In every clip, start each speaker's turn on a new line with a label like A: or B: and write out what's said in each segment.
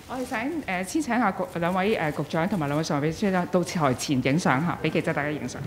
A: 我哋想先請下兩位局長同埋兩位常任秘書長到台前影相嚇，俾記者大家影相。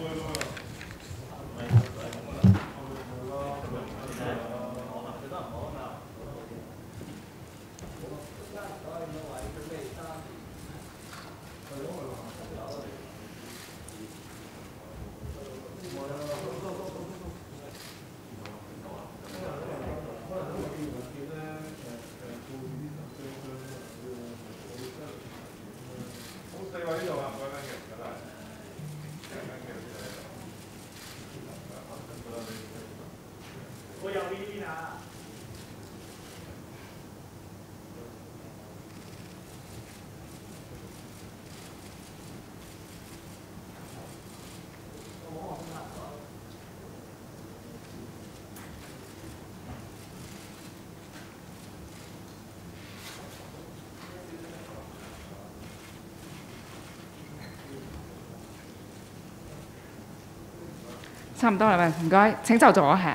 A: 差唔多啦，唔該，請就座係。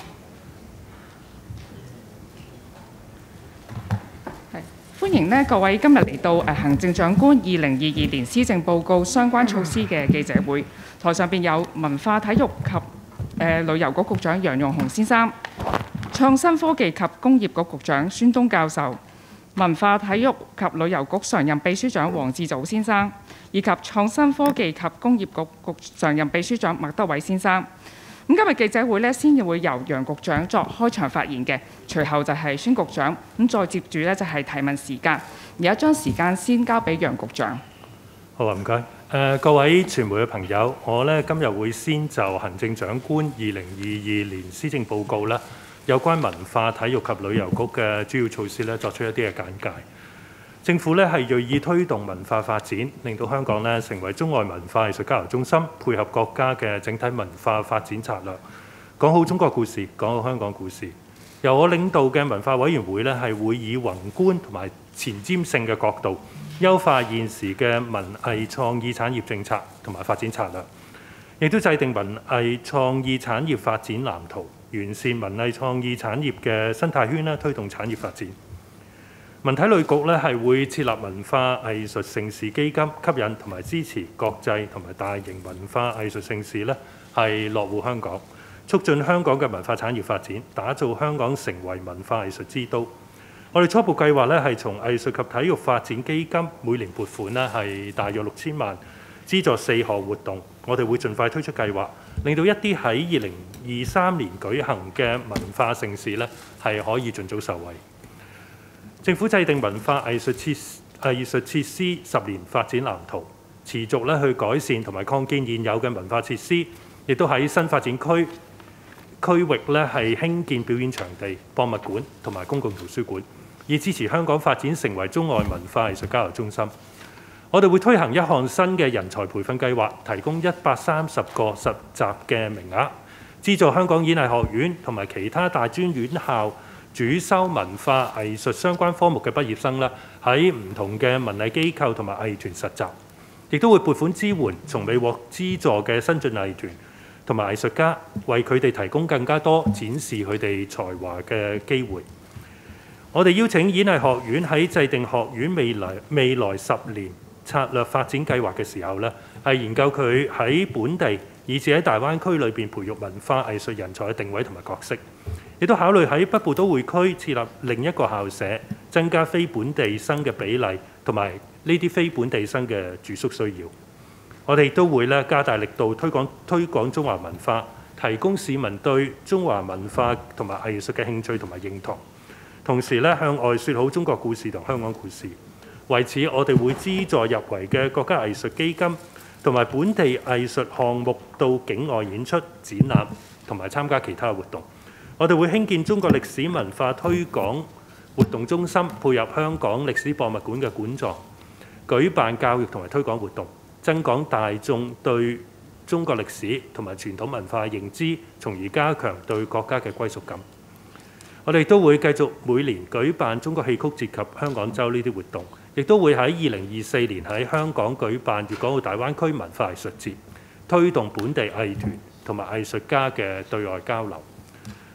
A: 歡迎呢各位今日嚟到行政長官2022年施政報告相關措施嘅記者會。台上邊有文化體育及旅遊局局長楊潤雄先生，創新科技及工業局局長孫東教授，文化體育及旅遊局常任秘書長黃志祖先生，以及創新科技及工業局常任秘書長麥德偉先生。咁今日記者會呢，先會由楊局長作開場發言嘅，隨後就係孫局長，咁再接住呢，就係提問時間。而家將時間先交俾楊局長。
B: 好啊，唔該。各位傳媒嘅朋友，我呢今日會先就行政長官2022年施政報告啦，有關文化體育及旅遊局嘅主要措施呢，作出一啲嘅簡介。政府呢係銳意推動文化發展，令到香港呢成為中外文化藝術交流中心，配合國家嘅整體文化發展策略，講好中國故事，講好香港故事。由我領導嘅文化委員會呢，係會以宏觀同埋前瞻性嘅角度，優化現時嘅文藝創意產業政策同埋發展策略，亦都制定文藝創意產業發展藍圖，完善文藝創意產業嘅生態圈啦，推動產業發展。文體旅局呢係會設立文化藝術盛事基金，吸引同埋支持國際同埋大型文化藝術盛事呢係落戶香港，促進香港嘅文化產業發展，打造香港成為文化藝術之都。我哋初步計劃呢係從藝術及體育發展基金每年撥款呢係大約6000萬，資助4項活動。我哋會盡快推出計劃，令到一啲喺2023年舉行嘅文化盛事呢係可以盡早受惠。政府制定文化藝術設施10年發展藍圖，持續咧去改善同埋擴建現有嘅文化設施，亦都喺新發展區域咧係興建表演場地、博物館同埋公共圖書館，以支持香港發展成為中外文化藝術交流中心。我哋會推行一項新嘅人才培訓計劃，提供130個實習嘅名額，資助香港演藝學院同埋其他大專院校主修文化藝術相關科目嘅畢業生啦，喺唔同嘅文藝機構同埋藝團實習，亦都會撥款支援從未獲資助嘅新進藝團同埋藝術家，為佢哋提供更加多展示佢哋才華嘅機會。我哋邀請演藝學院喺制定學院未來10年策略發展計劃嘅時候呢，係研究佢喺本地以至喺大灣區裏邊培育文化藝術人才嘅定位同埋角色。亦都考慮喺北部都會區設立另一個校舍，增加非本地生嘅比例，同埋呢啲非本地生嘅住宿需要。我哋都會加大力度推廣中華文化，提供市民對中華文化同埋藝術嘅興趣同埋認同。同時向外説好中國故事同香港故事。為此，我哋會資助入圍嘅國家藝術基金同埋本地藝術項目到境外演出、展覽同埋參加其他活動。我哋會興建中國歷史文化推廣活動中心，配合香港歷史博物館嘅館藏，舉辦教育同埋推廣活動，增廣大眾對中國歷史同埋傳統文化嘅認知，從而加強對國家嘅歸屬感。我哋都會繼續每年舉辦中國戲曲節及香港週呢啲活動，亦都會喺2024年喺香港舉辦粵港澳大灣區文化藝術節，推動本地藝團同埋藝術家嘅對外交流。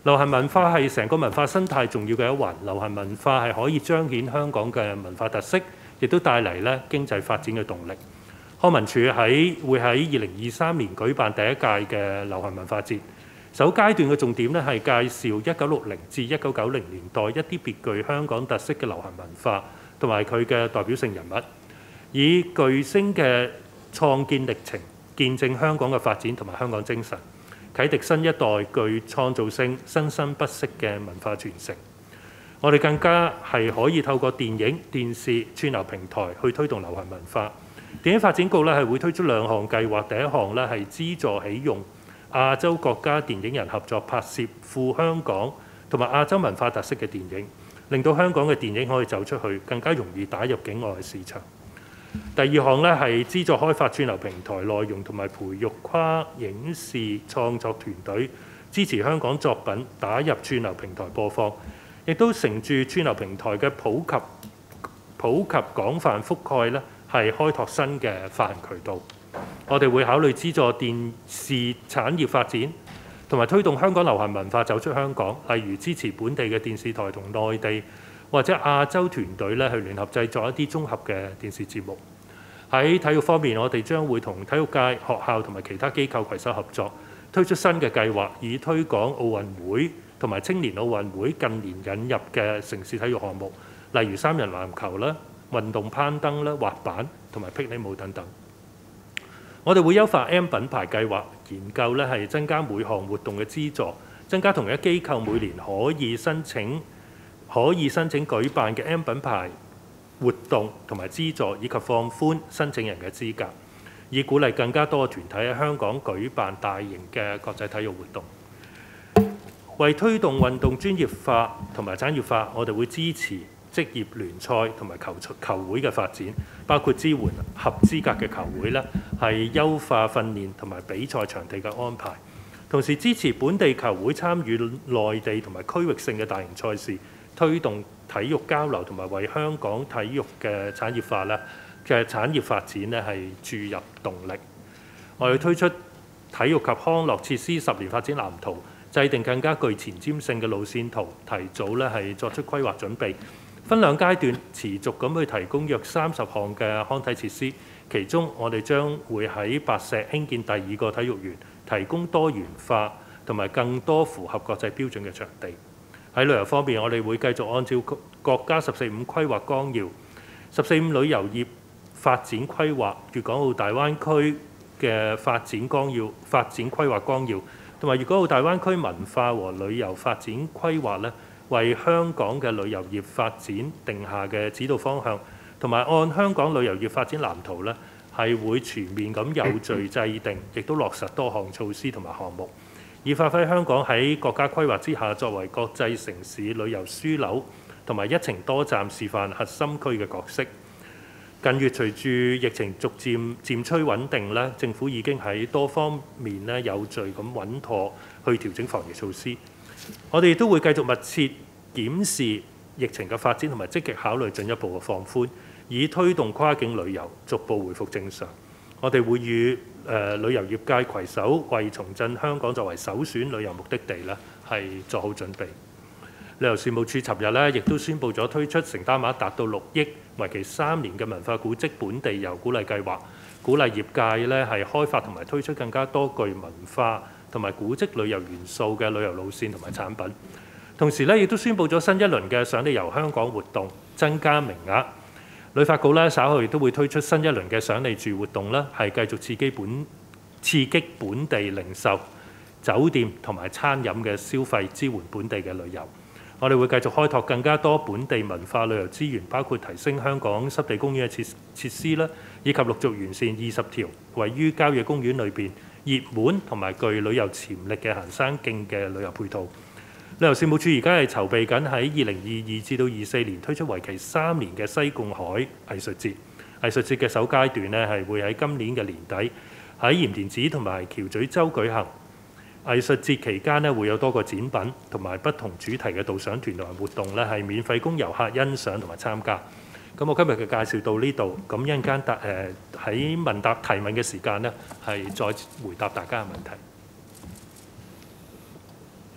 B: 流行文化係成個文化生態重要嘅一環，流行文化係可以彰顯香港嘅文化特色，亦都帶嚟咧經濟發展嘅動力。康文署會喺2023年舉辦第一屆嘅流行文化節，首階段嘅重點咧係介紹1960至1990年代一啲別具香港特色嘅流行文化同埋佢嘅代表性人物，以巨星嘅創建歷程見證香港嘅發展同埋香港精神，啟迪新一代具創造性、生生不息嘅文化傳承。我哋更加係可以透過電影、電視、串流平台去推動流行文化。電影發展局咧係會推出兩項計劃，第一項咧係資助起用亞洲國家電影人合作拍攝富香港同埋亞洲文化特色嘅電影，令到香港嘅電影可以走出去，更加容易打入境外嘅市場。第二項咧係資助開發串流平台內容同埋培育跨影視創作團隊，支持香港作品打入串流平台播放，亦都乘住串流平台嘅普及廣泛覆蓋咧，係開拓新嘅發行渠道。我哋會考慮資助電視產業發展，同埋推動香港流行文化走出香港，例如支持本地嘅電視台同內地或者亞洲團隊咧去聯合製作一啲綜合嘅電視節目。喺體育方面，我哋將會同體育界、學校同埋其他機構攜手合作，推出新嘅計劃，以推廣奧運會同埋青年奧運會近年引入嘅城市體育項目，例如三人籃球啦、運動攀登啦、滑板同埋霹靂舞等等。我哋會優化 M 品牌計劃，研究咧係增加每項活動嘅資助，增加同一機構每年可以申請舉辦嘅 M 品牌活動同埋資助，以及放寬申請人嘅資格，以鼓勵更加多嘅團體喺香港舉辦大型嘅國際體育活動。為推動運動專業化同埋產業化，我哋會支持職業聯賽同埋球會嘅發展，包括支援合資格嘅球會咧，係優化訓練同埋比賽場地嘅安排，同時支持本地球會參與內地同埋區域性嘅大型賽事，推動體育交流同埋為香港體育嘅產業化咧嘅產業發展咧係注入動力。我哋推出體育及康樂設施10年發展藍圖，制定更加具前瞻性嘅路線圖，提早咧係作出規劃準備。分兩階段持續咁去提供約30項嘅康體設施，其中我哋將會喺白石興建第2個體育園，提供多元化同埋更多符合國際標準嘅場地。喺旅遊方面，我哋會繼續按照國家十四五規劃綱要、十四五旅遊業發展規劃、粵港澳大灣區嘅發展規劃綱要同埋粵港澳大灣區文化和旅遊發展規劃咧，為香港嘅旅遊業發展定下嘅指導方向，同埋按香港旅遊業發展藍圖咧，係會全面咁有序制定，亦都落實多項措施同埋項目，以發揮香港喺國家規劃之下作為國際城市旅遊樞紐同埋一程多站示範核心區嘅角色。近月隨住疫情逐漸趨穩定咧，政府已經喺多方面咧有序咁穩妥去調整防疫措施。我哋亦都會繼續密切檢視疫情嘅發展，同埋積極考慮進一步嘅放寬，以推動跨境旅遊逐步回復正常。我哋會與旅遊業界攜手，為重振香港作為首選旅遊目的地咧，係做好準備。旅遊事務處尋日咧亦都宣布咗推出承擔額達到6億、為期3年嘅文化古蹟本地遊鼓勵計劃，鼓勵業界咧係開發同埋推出更加多具文化同埋古蹟旅遊元素嘅旅遊路線同埋產品。同時咧亦都宣布咗新一輪嘅賞你遊香港活動，增加名額。旅發局咧稍後亦都會推出新一輪嘅賞你住活動啦，係繼續刺激本地零售、酒店同埋餐飲嘅消費，支援本地嘅旅遊。我哋會繼續開拓更加多本地文化旅遊資源，包括提升香港濕地公園嘅設施啦，以及陸續完善20條位於郊野公園裏邊熱門同埋具旅遊潛力嘅行山徑嘅旅遊配套。旅遊事務處而家係籌備緊喺2022至到24年推出為期3年嘅西貢海藝術節。藝術節嘅首階段呢係會喺今年嘅年底喺鹽田梓同埋橋咀洲舉行。藝術節期間呢會有多個展品同埋不同主題嘅導賞團同埋活動呢係免費供遊客欣賞同埋參加。咁我今日嘅介紹到呢度，咁一陣間喺問答提問嘅時間呢係再回答大家嘅問題。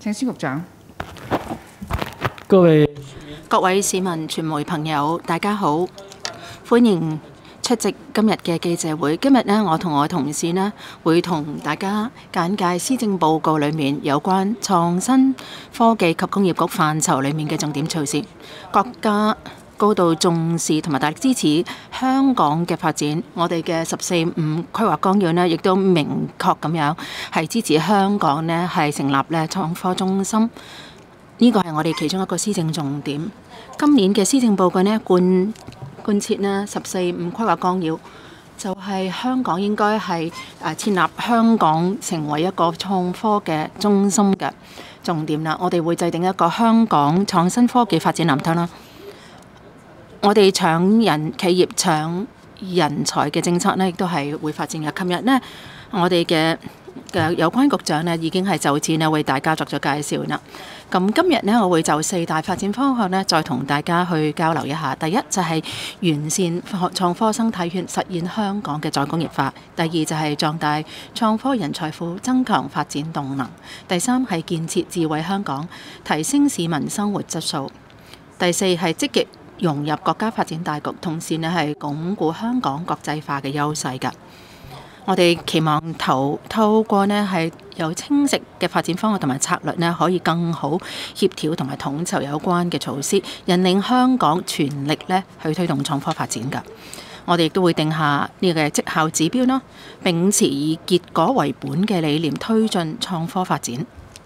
A: 請孫局長。
C: 各位
D: 市民、傳媒朋友，大家好，歡迎出席今日嘅記者會。今日呢，我同我同事呢會同大家簡介施政報告裡面有關創新科技及工業局範疇裡面嘅重點措施。國家高度重視同埋大力支持香港嘅發展，我哋嘅十四五規劃綱要呢亦都明確咁樣係支持香港呢係成立呢創科中心。呢個係我哋其中一個施政重點。今年嘅施政報告呢貫徹呢十四五規劃綱要，就係香港應該係設立香港成為一個創科嘅中心嘅重點啦。我哋會制定一個香港創新科技發展藍圖啦。我哋搶人企業搶人才嘅政策呢，亦都係會發展嘅。琴日呢，我哋嘅有關局長呢已經係就此呢為大家作咗介紹啦。咁今日呢，我會就4大發展方向呢再同大家去交流一下。第一就係完善創科生態圈，實現香港嘅再工業化；第二就係壯大創科人才庫，增強發展動能；第三係建設智慧香港，提升市民生活質素；第四係積極融入國家發展大局，同時呢係鞏固香港國際化嘅優勢㗎。我哋期望透過呢係有清晰嘅發展方案同埋策略呢，可以更好協調同埋統籌有關嘅措施，引領香港全力呢去推動創科發展㗎。我哋亦都會定下呢個績效指標啦，秉持以結果為本嘅理念推進創科發展。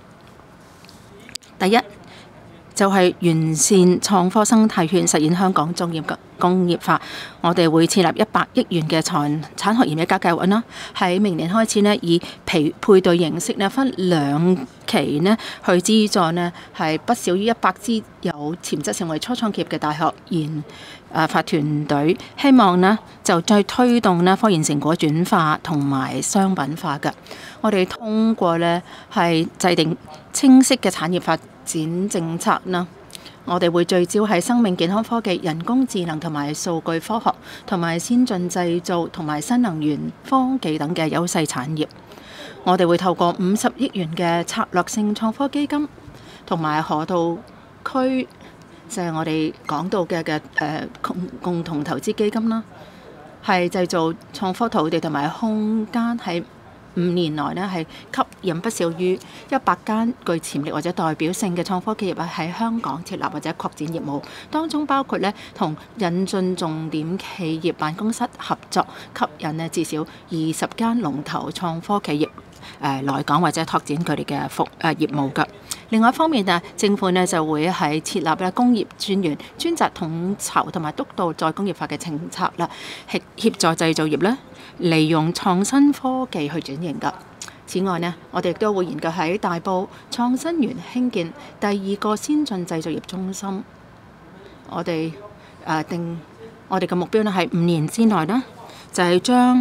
D: 第一就係完善創科生態圈，實現香港工業化。我哋會設立100億元嘅產學研一加計劃啦，喺明年開始呢，以配對形式呢，分2期呢去資助呢係不少於100支有潛質成為初創企業嘅大學研發團隊，希望呢就再推動呢科研成果轉化同埋商品化嘅。我哋通過呢係制定清晰嘅產業發展政策啦，我哋會聚焦喺生命健康科技、人工智能同埋數據科學，同埋先進製造同埋新能源科技等嘅優勢產業。我哋會透過50億元嘅策略性創科基金，同埋河套區，就係我哋講到嘅共同投資基金啦，係製造創科土地同埋空間，喺5年內呢係吸引不少於100間具潛力或者代表性嘅創科企業喺香港設立或者擴展業務，當中包括呢同引進重點企業辦公室合作，吸引呢至少20間龍頭創科企業來港或者拓展佢哋嘅業務㗎。另外一方面政府呢就會係設立工業專員，專責統籌同埋督導再工業化嘅政策啦，協助製造業呢利用創新科技去轉型㗎。此外呢，我哋亦都會研究喺大埔創新園興建第2個先進製造業中心。我哋嘅目標呢係5年之內呢，就係將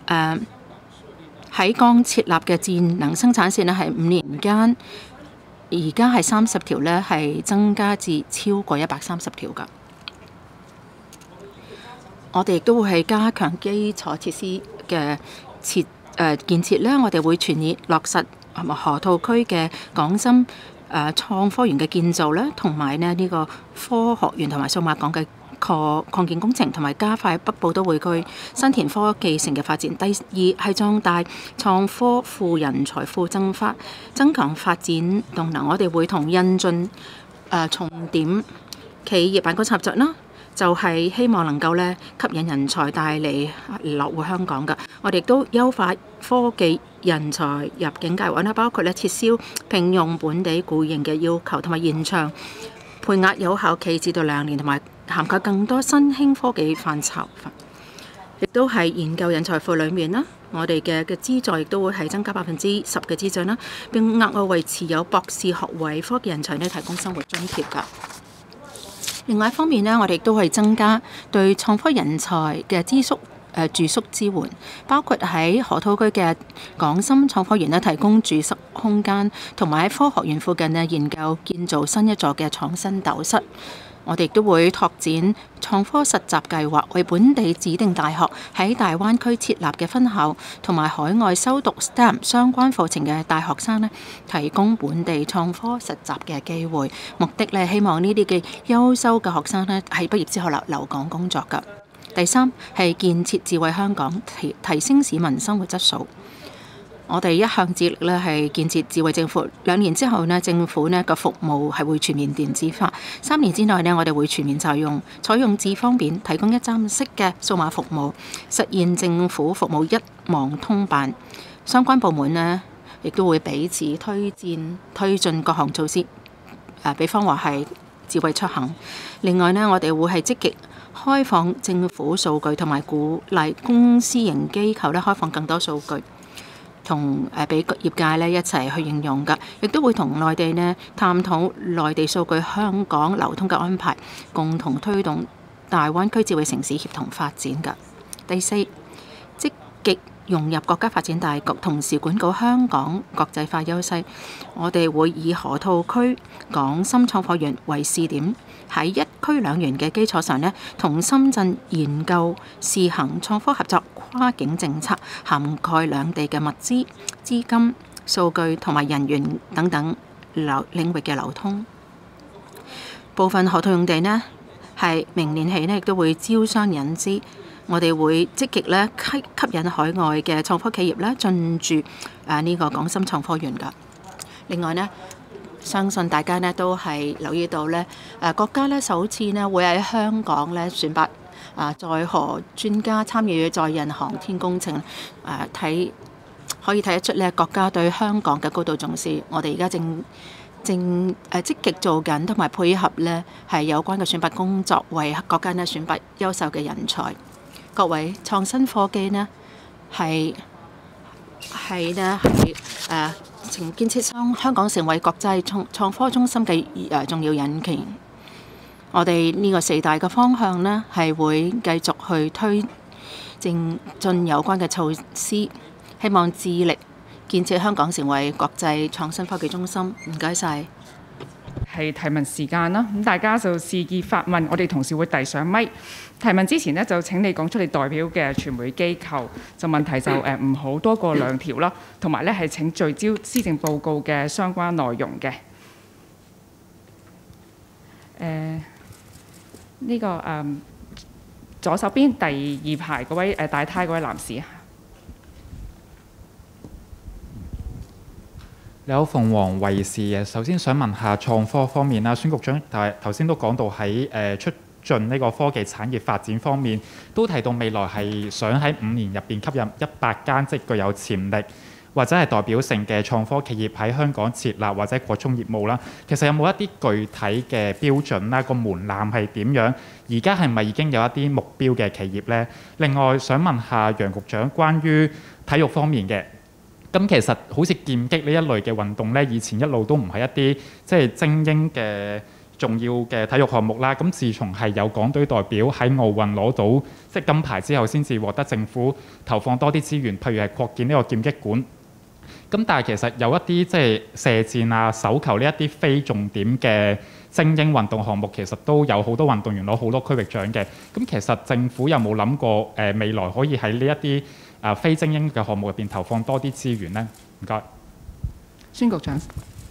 D: 喺剛設立嘅智能生產線呢係5年間，而家係30條呢係增加至超過130條㗎。我哋亦都會係加強基礎設施嘅建設呢，我哋會全力落實河套區嘅港深創科園嘅建造啦，同埋呢個科學園同埋數碼港嘅擴建工程，同埋加快北部都會區新田科技城嘅發展。第二係壯大創科庫人才庫，增強發展動能。我哋會同引進重點企業辦公室合作啦，就係希望能夠呢吸引人才帶嚟落戶香港㗎。我哋亦都優化科技人才入境計劃啦，包括呢撤銷聘用本地僱員嘅要求，同埋延長配額有效期至到2年，同埋涵蓋更多新興科技範疇。亦都係研究人才庫裏面啦，我哋嘅資助亦都會係增加10%嘅資助啦，並額外為持有博士學位科技人才呢提供生活津貼㗎。另外一方面呢，我哋都係增加對創科人才嘅住宿支援，包括喺河套區嘅港深創科園咧提供住宿空間，同埋喺科學園附近咧研究建造新一座嘅創新斗室。我哋亦都會拓展創科實習計劃，為本地指定大學喺大灣區設立嘅分校同埋海外修讀 STEM 相關課程嘅大學生咧，提供本地創科實習嘅機會。目的咧，希望呢啲嘅優秀嘅學生咧，喺畢業之後留港工作㗎。第三係建設智慧香港，提升市民生活質素。我哋一向致力咧係建設智慧政府。2年之後呢，政府呢個服務係會全面電子化。3年之內呢，我哋會全面採用智方便，提供一站式嘅數碼服務，實現政府服務一網通辦。相關部門呢，亦都會彼此推進各項措施。比方話係智慧出行。另外呢，我哋會係積極開放政府數據，同埋鼓勵公私營機構咧開放更多數據，同俾業界咧一齊去應用㗎，亦都會同內地呢探討內地數據香港流通嘅安排，共同推動大灣區智慧城市協同發展㗎。第四，積極融入國家發展大局，同時鞏固香港國際化優勢。我哋會以河套區港深創科園為試點，喺一區兩園嘅基礎上呢，同深圳研究試行創科合作跨境政策，涵蓋兩地嘅物資、資金、數據同埋人員等等領域嘅流通。部分河套用地呢，係明年起呢亦都會招商引資。我哋會積極咧吸引海外嘅創科企業咧進駐呢個港深創科園㗎。另外呢，相信大家呢都係留意到咧，國家咧首次呢會喺香港咧選拔載荷專家參與載人航天工程。可以睇得出咧，國家對香港嘅高度重視。我哋而家正積極做緊同埋配合咧係有關嘅選拔工作，為國家呢選拔優秀嘅人才。各位，創新科技呢係建設香港成為國際創科中心嘅重要引擎。我哋呢個4大嘅方向呢係會繼續去推進有關嘅措施，希望致力建設香港成為國際創新科技中心。唔該晒。
A: 係提問時間啦，咁大家就示意發問，我哋同事會遞上咪。提問之前呢，就請你講出你代表嘅傳媒機構，就問題就唔好多過2條啦，同埋咧係請聚焦施政報告嘅相關內容嘅。呢個左手邊第2排嗰位大呔嗰位男士。
E: 你好，鳳凰衛視嘅。首先想問下創科方面啦，孫局長頭先都講到喺促進呢個科技產業發展方面，都提到未來係想喺5年入邊吸引100間即具有潛力或者係代表性嘅創科企業喺香港設立或者擴充業務啦。其實有冇一啲具體嘅標準啦？個門檻係點樣？而家係咪已經有一啲目標嘅企業呢？另外想問下楊局長關於體育方面嘅。咁其實好似劍擊呢一類嘅運動呢，以前一路都唔係一啲即係精英嘅重要嘅體育項目啦。咁自從係有港隊代表喺奧運攞到即係金牌之後，先至獲得政府投放多啲資源，譬如係擴建呢個劍擊館。咁但係其實有一啲即係射箭啊、手球呢一啲非重點嘅精英運動項目，其實都有好多運動員攞好多區域獎嘅。咁其實政府有冇諗過未來可以喺呢一啲非精英嘅項目入邊投放多啲資源呢？唔該。
A: 孫局長。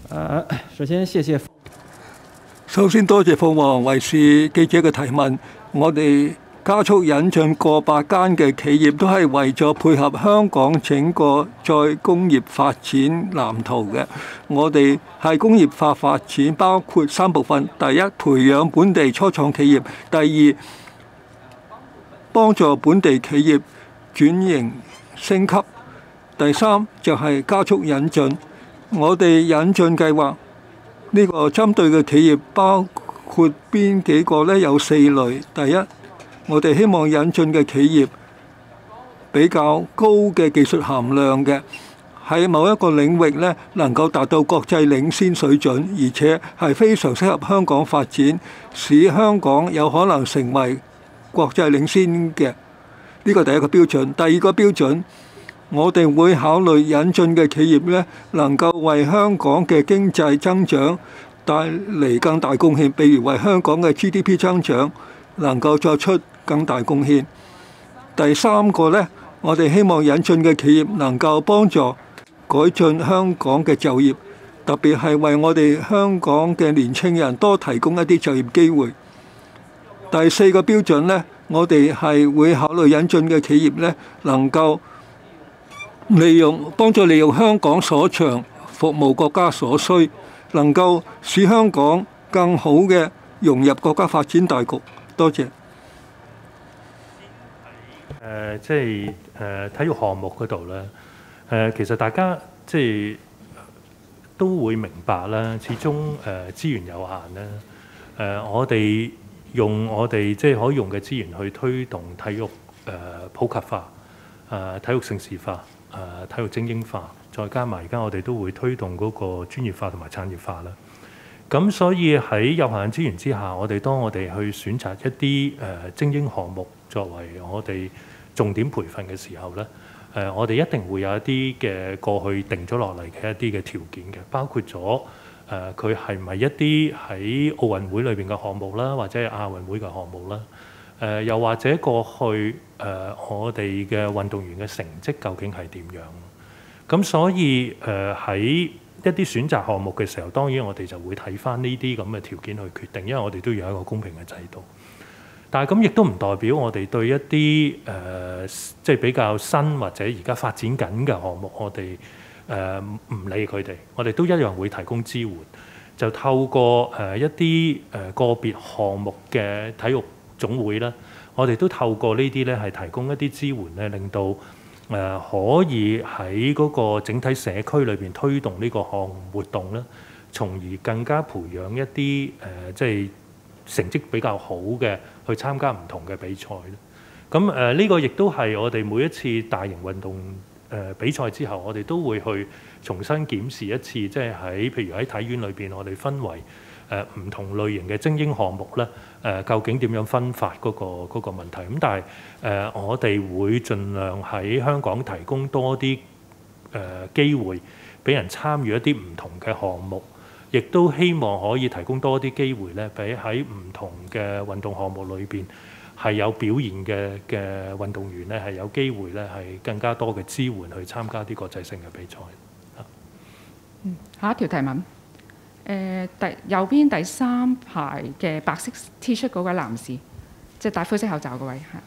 F: 首先多謝鳳凰衛視記者嘅提問。我哋加速引進過百間嘅企業，都係為咗配合香港整個再工業發展藍圖嘅。我哋係工業化發展包括3部分：第一，培養本地初創企業；第二，幫助本地企業轉型升級；第三就係加速引進。我哋引進計劃呢個針對嘅企業包括邊幾個呢？有4類。第一，我哋希望引進嘅企業比較高嘅技術含量嘅，喺某一個領域呢能夠達到國際領先水準，而且係非常適合香港發展，使香港有可能成為國際領先嘅。 呢個第一個標準。第二個標準，我哋會考慮引進嘅企業呢，能夠為香港嘅經濟增長帶嚟更大貢獻，譬如為香港嘅 GDP 增長能夠作出更大貢獻。第三個呢，我哋希望引進嘅企業能夠幫助改進香港嘅就業，特別係為我哋香港嘅年青人多提供一啲就業機會。第四個標準呢，我哋係會考慮引進嘅企業呢，能夠幫助利用香港所長，服務國家所需，能夠使香港更好嘅融入國家發展大局。多謝。
B: 體育項目嗰度咧，其實大家都會明白啦，始終資源有限啦。我哋用我哋可以用嘅資源去推動體育普及化、體育盛事化、體育精英化，再加埋而家我哋都會推動嗰個專業化同埋產業化啦。咁所以喺有限資源之下，當我哋去選擇一啲精英項目作為我哋重點培訓嘅時候咧，我哋一定會有一啲嘅過去定咗落嚟嘅一啲嘅條件嘅，包括咗佢係咪一啲喺奧運會裏邊嘅項目啦，或者係亞運會嘅項目啦，又或者過去我哋嘅運動員嘅成績究竟係點樣？咁所以喺一啲選擇項目嘅時候，當然我哋就會睇返呢啲咁嘅條件去決定，因為我哋都要有一個公平嘅制度。但係咁亦都唔代表我哋對一啲比較新或者而家發展緊嘅項目，我哋唔理佢哋，我哋都一樣會提供支援。就透過一啲個別項目嘅體育總會啦，我哋都透過呢啲咧係提供一啲支援咧，令到可以喺嗰個整體社區裏邊推動呢個項目活動啦，從而更加培養一啲成績比較好嘅去參加唔同嘅比賽咧。咁呢個亦都係我哋每一次大型運動比賽之後，我哋都會去重新檢視一次，譬如喺體院裏邊，我哋分為唔同類型嘅精英項目咧，究竟點樣分發嗰個問題？咁但係我哋會盡量喺香港提供多啲機會俾人參與一啲唔同嘅項目。亦都希望可以提供多啲機會咧，俾喺唔同嘅運動項目裏邊係有表現嘅運動員咧，係有機會咧係更加多嘅支援去參加啲國際性嘅比賽。
A: 下一條提問，右邊第三排嘅白色 T 恤嗰位男士，即係戴灰色口罩嗰位係。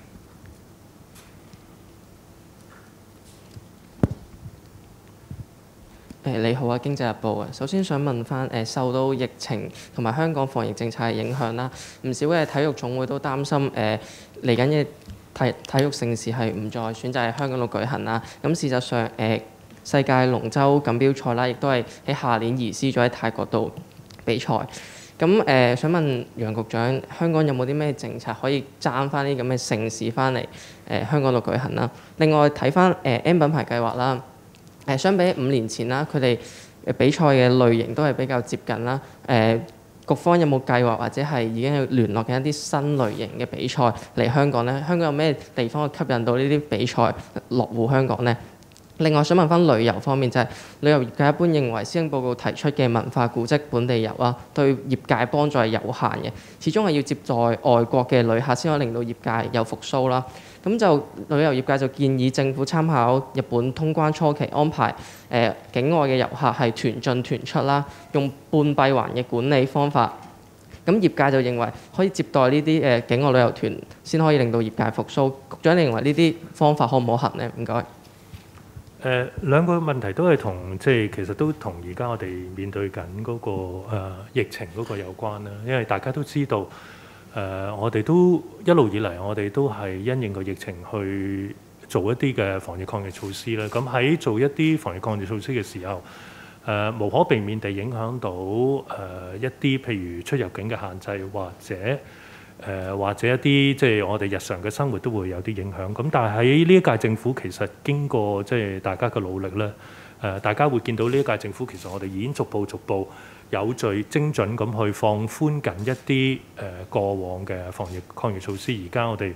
C: 你好啊，經濟日報啊，首先想問翻受到疫情同埋香港防疫政策嘅影響啦，唔少嘅體育總會都擔心嚟緊嘅體育盛事係唔再選擇喺香港度舉行啦。咁事實上世界龍舟錦標賽啦，亦都係喺下年移師咗喺泰國度比賽。咁想問楊局長，香港有冇啲咩政策可以爭翻啲咁嘅盛事翻嚟香港度舉行啦？另外睇翻M 品牌計劃啦。相比5年前啦，佢哋比賽嘅類型都係比較接近啦。局方有冇計劃或者係已經去聯絡緊一啲新類型嘅比賽嚟香港呢？香港有咩地方去吸引到呢啲比賽落戶香港呢？另外想問翻旅遊方面，就係旅遊業界一般認為施政報告提出嘅文化古蹟本地遊啊，對業界幫助係有限嘅，始終係要接待外國嘅旅客先可以令到業界有復甦啦。咁就旅遊業界就建議政府參考日本通關初期安排境外嘅遊客係團進團出啦，用半閉環嘅管理方法。咁業界就認為可以接待呢啲境外旅遊團先可以令到業界復甦。局長，你認為呢啲方法可唔可行呢？唔該。
B: 兩個問題都係其實都同而家我哋面對緊嗰個疫情嗰個有關啦。因為大家都知道，我哋都一路以嚟，我哋都係因應個疫情去做一啲嘅防疫抗疫措施啦。咁喺做一啲防疫抗疫措施嘅時候，無可避免地影響到一啲譬如出入境嘅限制，或者一啲我哋日常嘅生活都會有啲影響。咁但係喺呢一屆政府其實經過大家嘅努力咧，大家會見到呢一屆政府其實我哋已經逐步有序精準咁去放寬緊一啲過往嘅防疫抗疫措施。而家我哋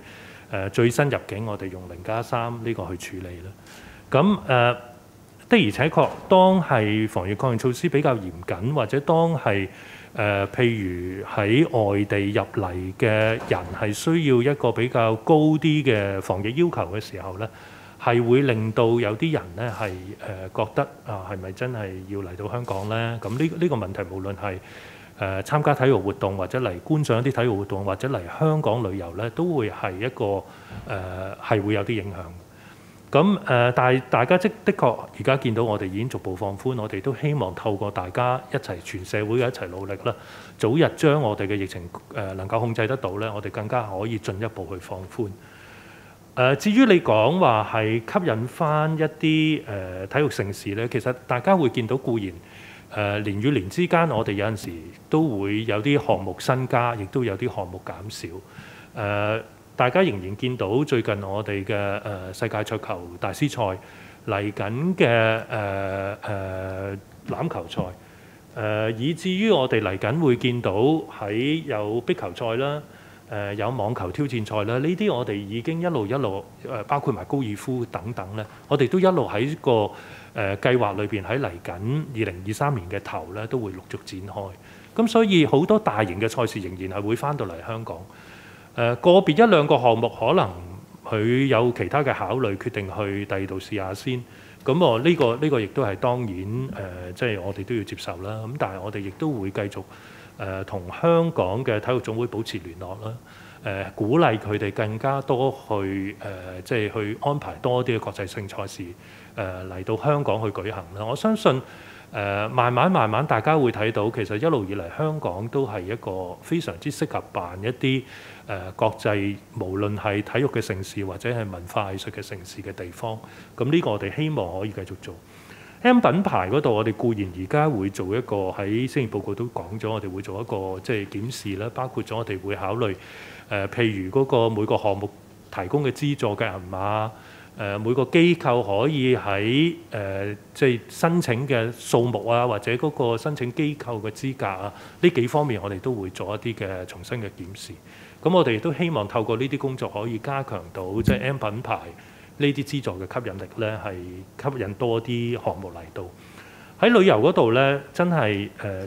B: 最新入境我哋用0+3呢個去處理啦。咁的而且確，當係防疫抗疫措施比較嚴謹，或者當係譬如喺外地入嚟嘅人係需要一個比較高啲嘅防疫要求嘅時候呢，係會令到有啲人呢係覺得係咪真係要嚟到香港呢？咁呢個問題，無論係參加體育活動，或者嚟觀賞一啲體育活動，或者嚟香港旅遊呢，都會係一個係會有啲影響。咁但係大家的確而家見到我哋已經逐步放寬，我哋都希望透過大家一齊全社會嘅一齊努力啦，早日將我哋嘅疫情能夠控制得到呢，我哋更加可以進一步去放寬。至於你講話係吸引翻一啲體育盛事呢，其實大家會見到固然年與年之間，我哋有陣時都會有啲項目新加，亦都有啲項目減少。大家仍然見到最近我哋嘅世界桌球大師賽嚟緊嘅欖球賽，以至於我哋嚟緊會見到喺有壁球賽啦。有網球挑戰賽啦，呢啲我哋已經一路包括埋高爾夫等等咧，我哋都一路喺個計劃裏邊喺嚟緊2023年嘅頭咧，都會陸續展開。咁所以好多大型嘅賽事仍然係會翻到嚟香港。個別一兩個項目可能佢有其他嘅考慮，決定去第二度試下先。咁呢個亦都係當然即係我哋都要接受啦。咁但係我哋亦都會繼續同香港嘅體育總會保持聯絡啦，鼓勵佢哋更加多去即係去安排多啲嘅國際性賽事嚟到香港去舉行啦。我相信慢慢大家會睇到，其實一路以嚟香港都係一個非常之適合辦一啲國際無論係體育嘅盛事或者係文化藝術嘅盛事嘅地方。咁呢個我哋希望可以繼續做。M 品牌嗰度，我哋固然而家會做一個喺施政報告都講咗，我哋會做一個即係檢視啦，包括咗我哋會考慮譬如嗰個每個項目提供嘅資助嘅銀碼，每個機構可以喺即係申請嘅數目啊，或者嗰個申請機構嘅資格啊，呢幾方面我哋都會做一啲嘅重新嘅檢視。咁我哋亦都希望透過呢啲工作可以加強到即係 M 品牌呢啲資助嘅吸引力咧，係吸引多啲項目嚟到。喺旅遊嗰度咧，真係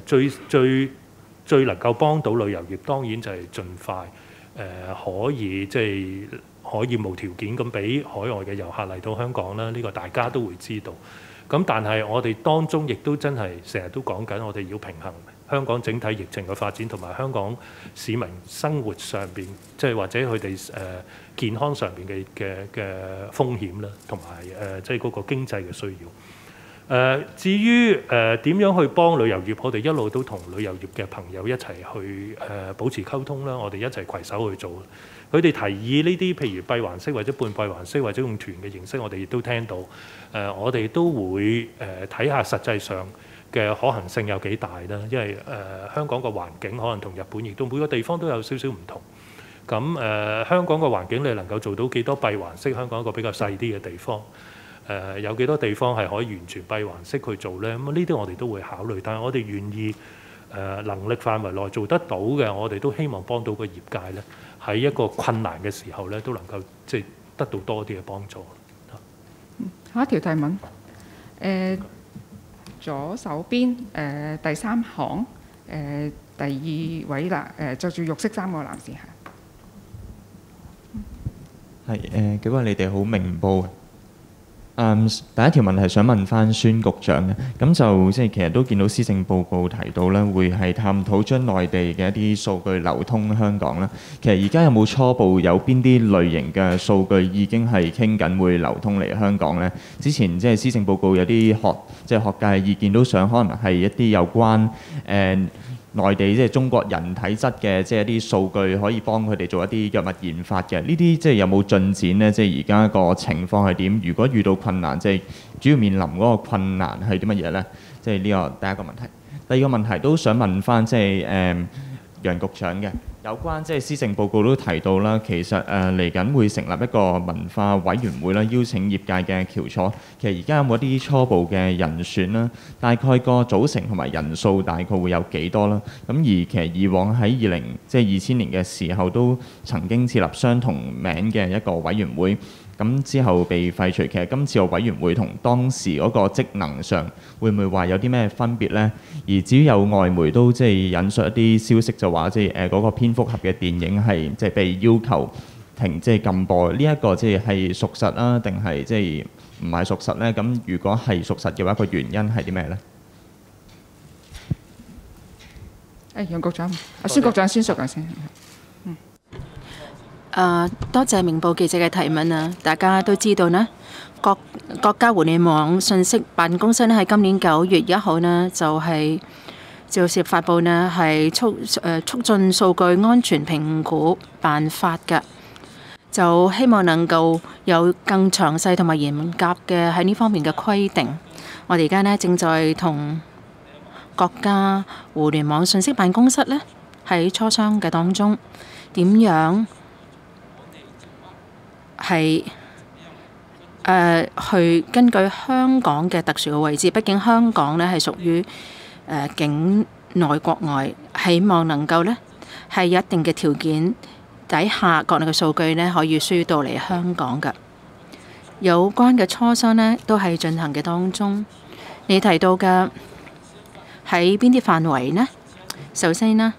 B: 最能夠幫到旅遊業，當然就係盡快可以即係可以無條件咁俾海外嘅遊客嚟到香港啦。呢個大家都會知道。咁但係我哋當中亦都真係成日都講緊，我哋要平衡香港整體疫情嘅發展同埋香港市民生活上邊，即係或者佢哋健康上邊嘅風險啦，同埋即係嗰個經濟嘅需要。至於點樣去幫旅遊業，我哋一路都同旅遊業嘅朋友一齊去保持溝通啦，我哋一齊攜手去做。佢哋提議呢啲譬如閉環式或者半閉環式或者用團嘅形式，我哋亦都聽到。我哋都會睇下實際上嘅可行性有幾大啦，因為香港個環境可能同日本亦都每個地方都有少少唔同。咁香港個環境你能夠做到幾多閉環式？香港一個比較細啲嘅地方，有幾多地方係可以完全閉環式去做呢？咁呢啲我哋都會考慮，但係我哋願意能力範圍內做得到嘅，我哋都希望幫到個業界呢，喺一個困難嘅時候呢，都能夠即係得到多啲嘅幫助。
A: 下一條提問，左手邊第3行第2位啦，着住肉色衫個男士係。
G: 係幾位你哋好明報。第一條問題想問翻孫局長嘅，咁就即係其實都見到施政報告提到咧，會係探討將內地嘅一啲數據流通香港啦。其實而家有冇初步有邊啲類型嘅數據已經係傾緊會流通嚟香港呢？之前即係施政報告有啲學界意見都想可能係一啲有關內地即係中國人體質嘅即係一啲數據，可以幫佢哋做一啲藥物研發嘅。呢啲即係有冇進展呢？即係而家個情況係點？如果遇到困難，即係主要面臨嗰個困難係啲乜嘢呢？即係呢個第一個問題。第二個問題都想問翻，即係楊局長嘅。有關即係施政報告都提到啦，其實嚟緊會成立一個文化委員會啦，邀請業界嘅翹楚。其實而家有冇一啲初步嘅人選啦？大概個組成同埋人數大概會有幾多啦？咁而其實以往喺2000年嘅時候都曾經設立相同名嘅一個委員會。咁之後被廢除，其實今次個委員會同當時嗰個職能上會唔會話有啲咩分別呢？而至於有外媒都即係引述一啲消息就話，即係嗰個蝙蝠俠嘅電影係即係被要求停即係禁播，呢一個即係屬實啊，定係即係唔係屬實呢？咁如果係屬實嘅話，個原因係啲咩呢？
A: 楊局長，孫局長先述下先。
D: 多謝明報記者嘅提問啊！大家都知道呢，國家互聯網信息辦公室呢喺今年9月1號呢就是發布呢係促進數據安全評估辦法嘅，就希望能夠有更詳細同埋嚴格嘅喺呢方面嘅規定。我哋而家呢正在同國家互聯網信息辦公室呢喺磋商嘅當中，點樣係去根據香港嘅特殊嘅位置，畢竟香港呢係屬於境內國外，希望能夠呢係一定嘅條件底下，國內嘅數據呢可以輸到嚟香港嘅。有關嘅磋商呢都係進行嘅當中。你提到嘅喺邊啲範圍呢？首先呢，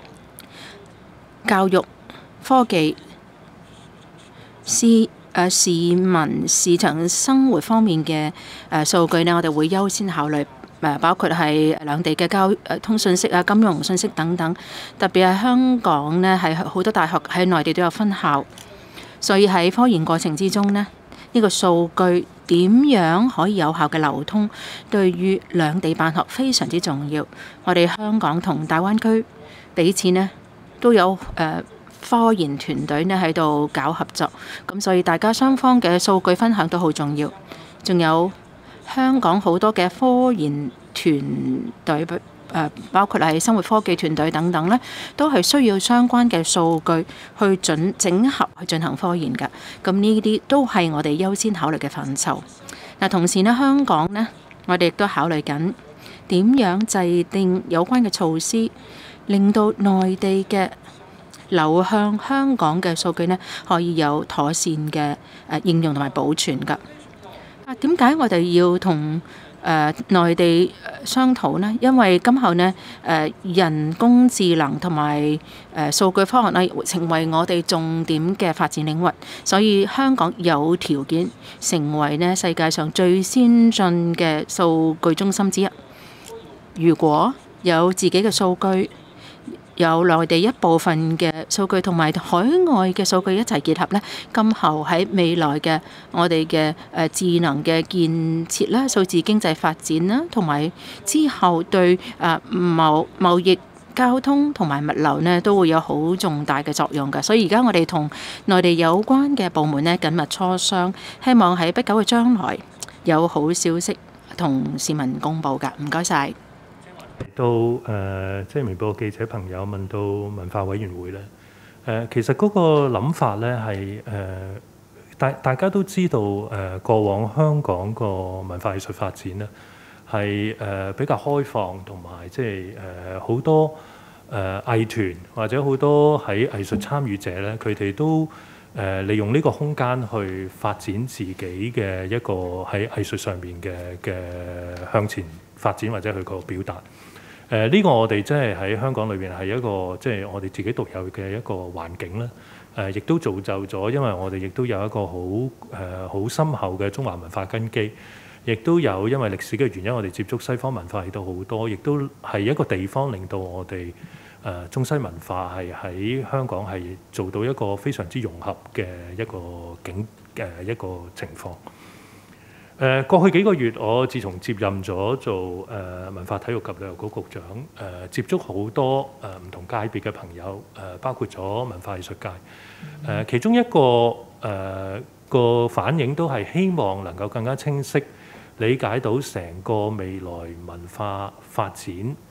D: 教育、科技、市民市場生活方面嘅數據呢，我哋會優先考慮，包括係兩地嘅通訊息啊、金融信息等等。特別係香港呢，係好多大學喺內地都有分校，所以喺科研過程之中呢，呢個數據點樣可以有效嘅流通，對於兩地辦學非常之重要。我哋香港同大灣區彼此呢都有科研團隊呢喺度搞合作，咁所以大家雙方嘅數據分享都好重要。仲有香港好多嘅科研團隊，包括係生活科技團隊等等呢，都係需要相關嘅數據去整合去進行科研㗎。咁呢啲都係我哋優先考慮嘅範疇。同時呢，香港呢，我哋亦都考慮緊點樣制定有關嘅措施，令到內地嘅流向香港嘅數據呢，可以有妥善嘅應用同埋保存㗎。點解我哋要同內地商討呢？因為今後呢，人工智能同埋數據科學呢，成為我哋重點嘅發展領域，所以香港有條件成為呢世界上最先進嘅數據中心之一。如果有自己嘅數據，有內地一部分嘅數據同埋海外嘅數據一齊結合呢，今後喺未來嘅我哋嘅智能嘅建設啦、數字經濟發展啦，同埋之後對貿易、交通同埋物流呢，都會有好重大嘅作用㗎。所以而家我哋同內地有關嘅部門呢緊密磋商，希望喺不久嘅將來有好消息同市民公佈㗎。唔該晒。
B: 到即係明報記者朋友問到文化委員會咧，其實嗰個諗法咧係大家都知道過往香港個文化藝術發展咧係比較開放，同埋即係好多藝團或者好多喺藝術參與者咧，佢哋都利用呢個空間去發展自己嘅一個喺藝術上邊嘅向前發展或者佢個表達。呢個我哋即係喺香港裏邊係一個即係我哋自己獨有嘅一個環境啦。亦都造就咗，因為我哋亦都有一個好深厚嘅中華文化根基，亦都有因為歷史嘅原因，我哋接觸西方文化亦都好多，亦都係一個地方令到我哋中西文化係喺香港係做到一個非常之融合嘅一個情況。過去幾個月，我自從接任咗做文化體育及旅遊局局長，接觸好多唔同界別嘅朋友，包括咗文化藝術界。其中一個反應都係希望能夠更加清晰理解到成個未來文化發展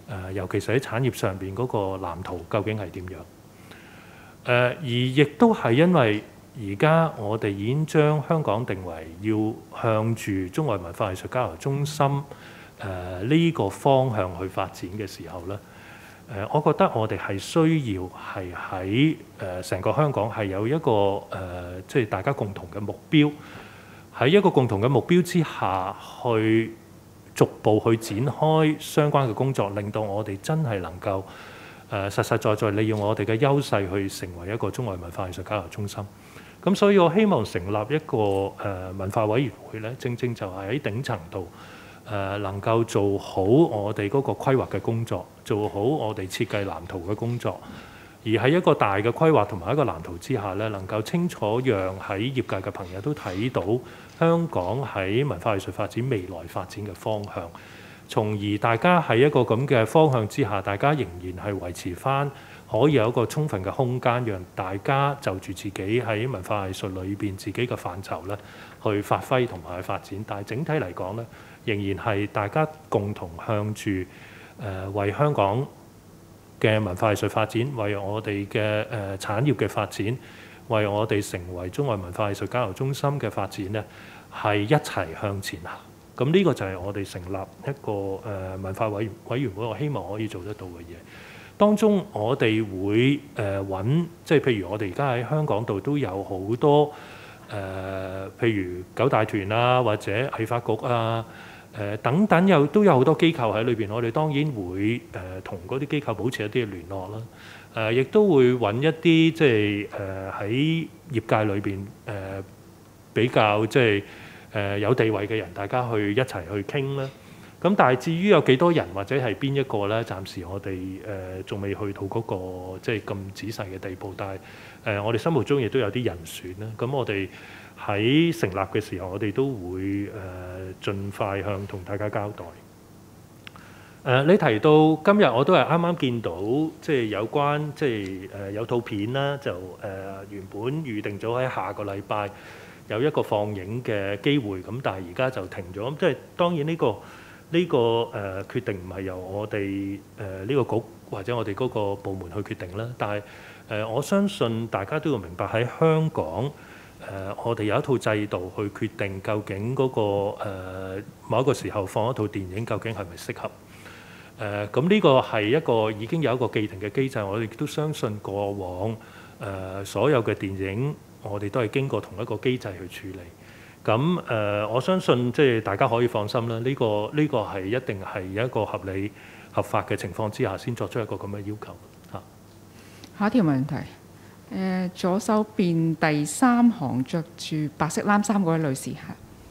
B: 尤其是喺產業上邊嗰個藍圖究竟係點樣？而亦都係因為而家我哋已經將香港定為要向住中外文化藝術交流中心呢個方向去發展嘅時候咧，我覺得我哋係需要係喺成個香港係有一個即係大家共同嘅目標，喺一個共同嘅目標之下去逐步去展開相關嘅工作，令到我哋真係能夠實實在在利用我哋嘅優勢去成為一個中外文化藝術交流中心。咁所以我希望成立一個文化委員會咧，正正就係喺頂層度能夠做好我哋嗰個規劃嘅工作，做好我哋設計藍圖嘅工作，而喺一個大嘅規劃同埋一個藍圖之下咧，能夠清楚讓喺業界嘅朋友都睇到香港喺文化藝術發展未來發展嘅方向，從而大家喺一個咁嘅方向之下，大家仍然係維持返可以有一個充分嘅空間，讓大家就住自己喺文化藝術裏邊自己嘅範疇咧去發揮同埋去發展。但係整體嚟講咧，仍然係大家共同向住為香港嘅文化藝術發展，為我哋嘅產業嘅發展，為我哋成為中外文化藝術交流中心嘅發展咧，係一齊向前行。咁呢個就係我哋成立一個文化委員會，我希望可以做得到嘅嘢。當中我哋會揾，即係譬如我哋而家喺香港度都有好多譬如九大團啊，或者藝發局啊，等等都有好多機構喺裏邊。我哋當然會同嗰啲機構保持一啲嘅聯絡啦。亦都會揾一啲即係喺業界裏邊比較即係有地位嘅人，大家去一齊去傾啦。咁但係至於有幾多人或者係邊一個咧，暫時我哋仲未去到嗰個即係咁仔細嘅地步。但係我哋心目中亦都有啲人選啦。咁我哋喺成立嘅時候，我哋都會盡快向同大家交代。你提到今日我都係啱啱見到，即係有關即係有套片啦，就原本預定咗喺下個禮拜有一個放映嘅機會，咁但係而家就停咗。咁即係當然呢個決定唔係由我哋呢個局或者我哋嗰個部門去決定啦。但係我相信大家都要明白喺香港我哋有一套制度去決定究竟嗰個某一個時候放一套電影究竟係咪適合。咁呢個係一個已經有一個既定嘅機制，我哋都相信過往所有嘅電影，我哋都係經過同一個機制去處理。咁我相信即係大家可以放心啦。呢個係一定係有一個合理合法嘅情況之下，先作出一個咁嘅要求嚇。
A: 下一條問題，左手邊第三行着住白色冷衫嗰位女士係。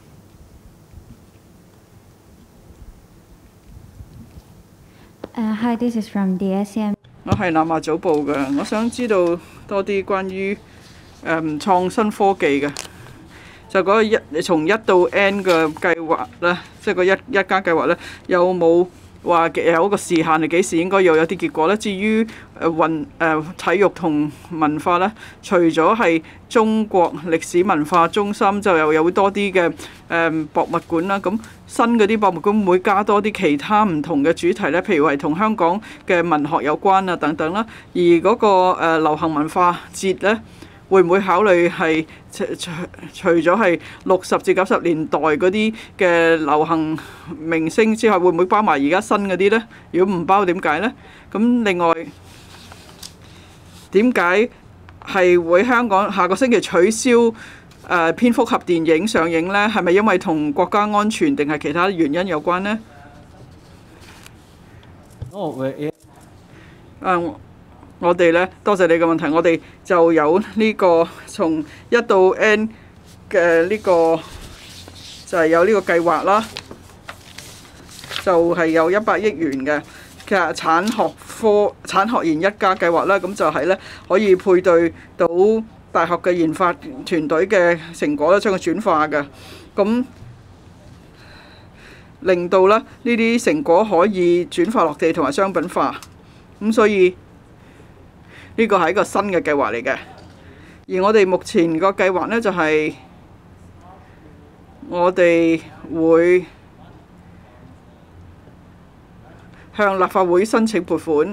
H: Hi, this is from DSM。
I: 我係南華早報嘅，我想知道多啲關於創新科技嘅，就嗰個從1到 N 嘅計劃咧，即係個一加計劃咧，有冇話有一個時限係幾時應該有啲結果咧？至於體育同文化咧，除咗係中國歷史文化中心，就又有多啲嘅博物館啦。咁新嗰啲博物館會加多啲其他唔同嘅主題咧，譬如係同香港嘅文學有關啊等等啦。而嗰個流行文化節咧，會唔會考慮係除咗係60至90年代嗰啲嘅流行明星之外，會唔會包埋而家新嗰啲呢？如果唔包，點解呢？咁另外點解係會香港下個星期取消蝙蝠俠電影上映呢？係咪因為同國家安全定係其他原因有關呢？我哋咧，多謝你嘅問題。我哋就有呢個從1到 N 嘅呢個就係有呢個計劃啦，就係有100億元嘅嘅產學研1加計劃啦。咁就係咧可以配對到大學嘅研發團隊嘅成果咧，將佢轉化嘅，咁令到咧呢啲成果可以轉化落地同埋商品化。咁所以呢個係一個新嘅計劃嚟嘅，而我哋目前個計劃呢，就係我哋會向立法會申請撥款，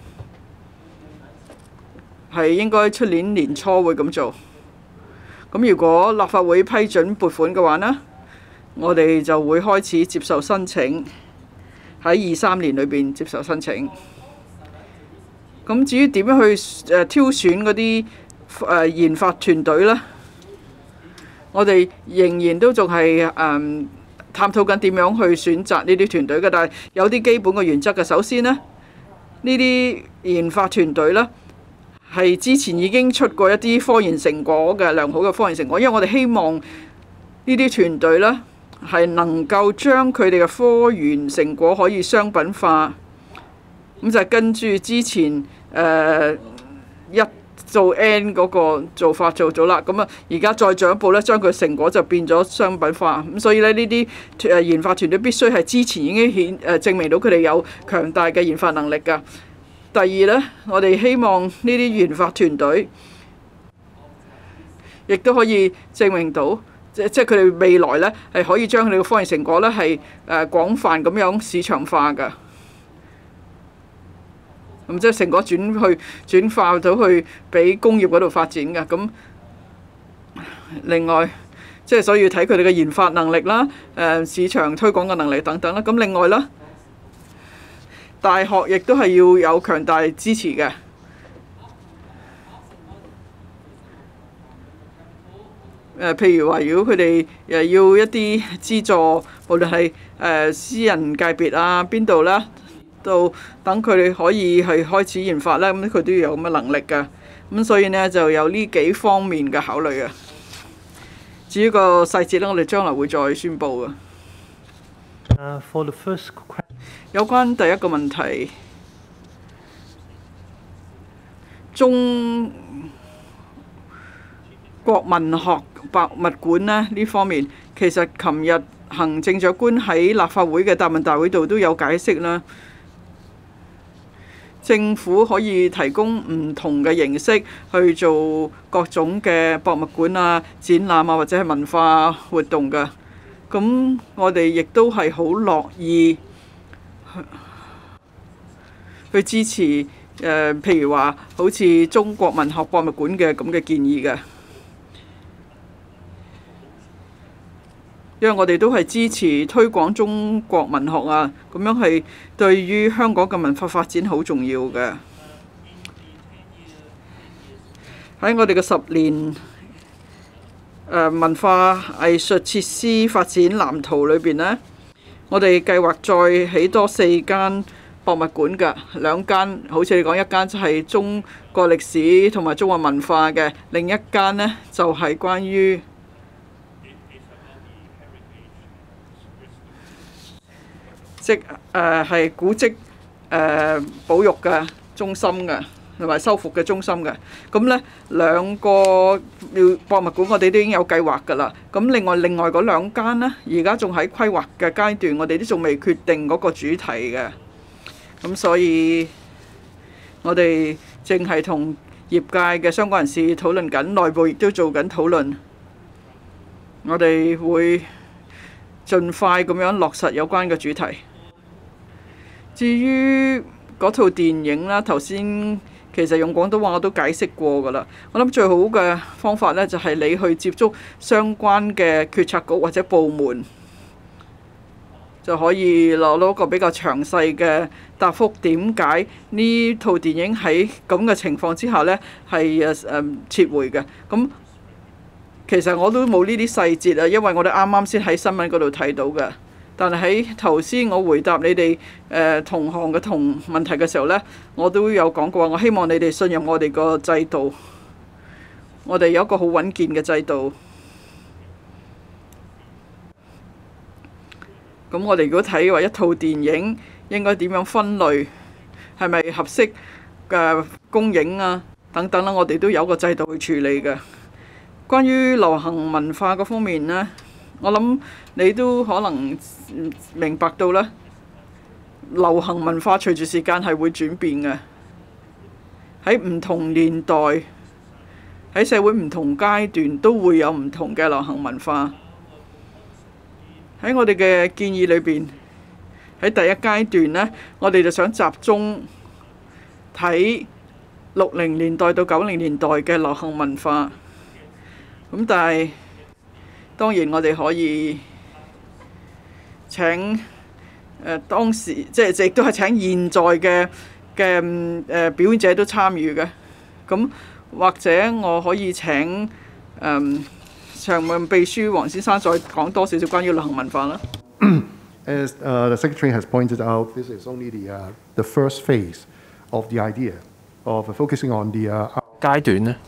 I: 係應該出年年初會咁做。咁如果立法會批准撥款嘅話呢，我哋就會開始接受申請，喺23年裏邊接受申請。咁至於點樣去挑選嗰啲研發團隊呢？我哋仍然都仲係探討緊點樣去選擇呢啲團隊嘅，但係有啲基本嘅原則嘅。首先呢，呢啲研發團隊呢，係之前已經出過一啲科研成果嘅良好嘅科研成果，因為我哋希望呢啲團隊呢，係能夠將佢哋嘅科研成果可以商品化，咁就係跟住之前一做 N 嗰個做法做咗啦，咁啊而家再進一步咧，將佢成果就變咗商品化，咁所以咧呢啲研發團隊必須係之前已經證明到佢哋有強大嘅研發能力㗎。第二咧，我哋希望呢啲研發團隊亦都可以證明到，即係佢哋未來咧係可以將佢哋嘅科研成果咧係廣泛咁樣市場化㗎。咁即係成果轉化到去俾工業嗰度發展嘅。咁另外，即係所以要睇佢哋嘅研發能力啦，市場推廣嘅能力等等啦。咁另外啦，大學亦都係要有強大支持嘅。譬如話，如果佢哋要一啲資助，無論係私人界別啊，邊度啦，到等佢哋可以係開始研發咧，咁佢都要有咁嘅能力㗎。咁所以呢，就有呢幾方面嘅考慮啊。至於個細節咧，我哋將來會再宣佈嘅。有關第一個問題，中國文學博物館呢方面，其實琴日行政長官喺立法會嘅答問大會度都有解釋啦。政府可以提供唔同嘅形式去做各種嘅博物館啊、展覽啊，或者係文化活動㗎。咁我哋亦都係好樂意去支持譬如話好似中國文學博物館嘅咁嘅建議嘅。因為我哋都係支持推廣中國文學啊，咁樣係對於香港嘅文化發展好重要嘅。喺我哋嘅10年文化藝術設施發展藍圖裏邊呢，我哋計劃再起多4間博物館㗎，2間好似你講，一間就係中國歷史同埋中國文化嘅，另一間呢就係關於即係古蹟保育嘅中心嘅，同埋修復嘅中心嘅。咁呢2個博物館我哋都已經有計劃㗎啦。咁另外嗰2間呢，而家仲喺規劃嘅階段，我哋都仲未決定嗰個主題嘅。咁所以我哋正係同業界嘅相關人士討論緊，內部亦都做緊討論。我哋會盡快咁樣落實有關嘅主題。至於嗰套電影啦，頭先其實用廣東話我都解釋過㗎啦。我諗最好嘅方法呢，就係你去接觸相關嘅決策局或者部門，就可以攞個比較詳細嘅答覆。點解呢套電影喺咁嘅情況之下呢係撤回嘅？咁其實我都冇呢啲細節啊，因為我哋啱啱先喺新聞嗰度睇到嘅。但係喺頭先我回答你哋同行嘅問題嘅時候呢，我都有講過，我希望你哋信任我哋個制度，我哋有一個好穩健嘅制度。咁我哋如果睇話一套電影應該點樣分類，係咪合適嘅公映啊等等啦，我哋都有個制度去處理嘅。關於流行文化嗰方面呢，我諗你都可能明白到啦，流行文化隨住時間係會轉變嘅，喺唔同年代，喺社會唔同階段都會有唔同嘅流行文化。喺我哋嘅建議裏邊， 喺第一階段呢，我哋就想集中睇60年代到90年代嘅流行文化。咁但係當然我哋可以請當時即係亦都係請現在嘅表演者都參與嘅。咁或者我可以請常務秘書黃先生再講多少少關於流行文化啦。
H: As the Secretary has pointed out, this is only the first phase of the idea of focusing on the
J: 階段呢，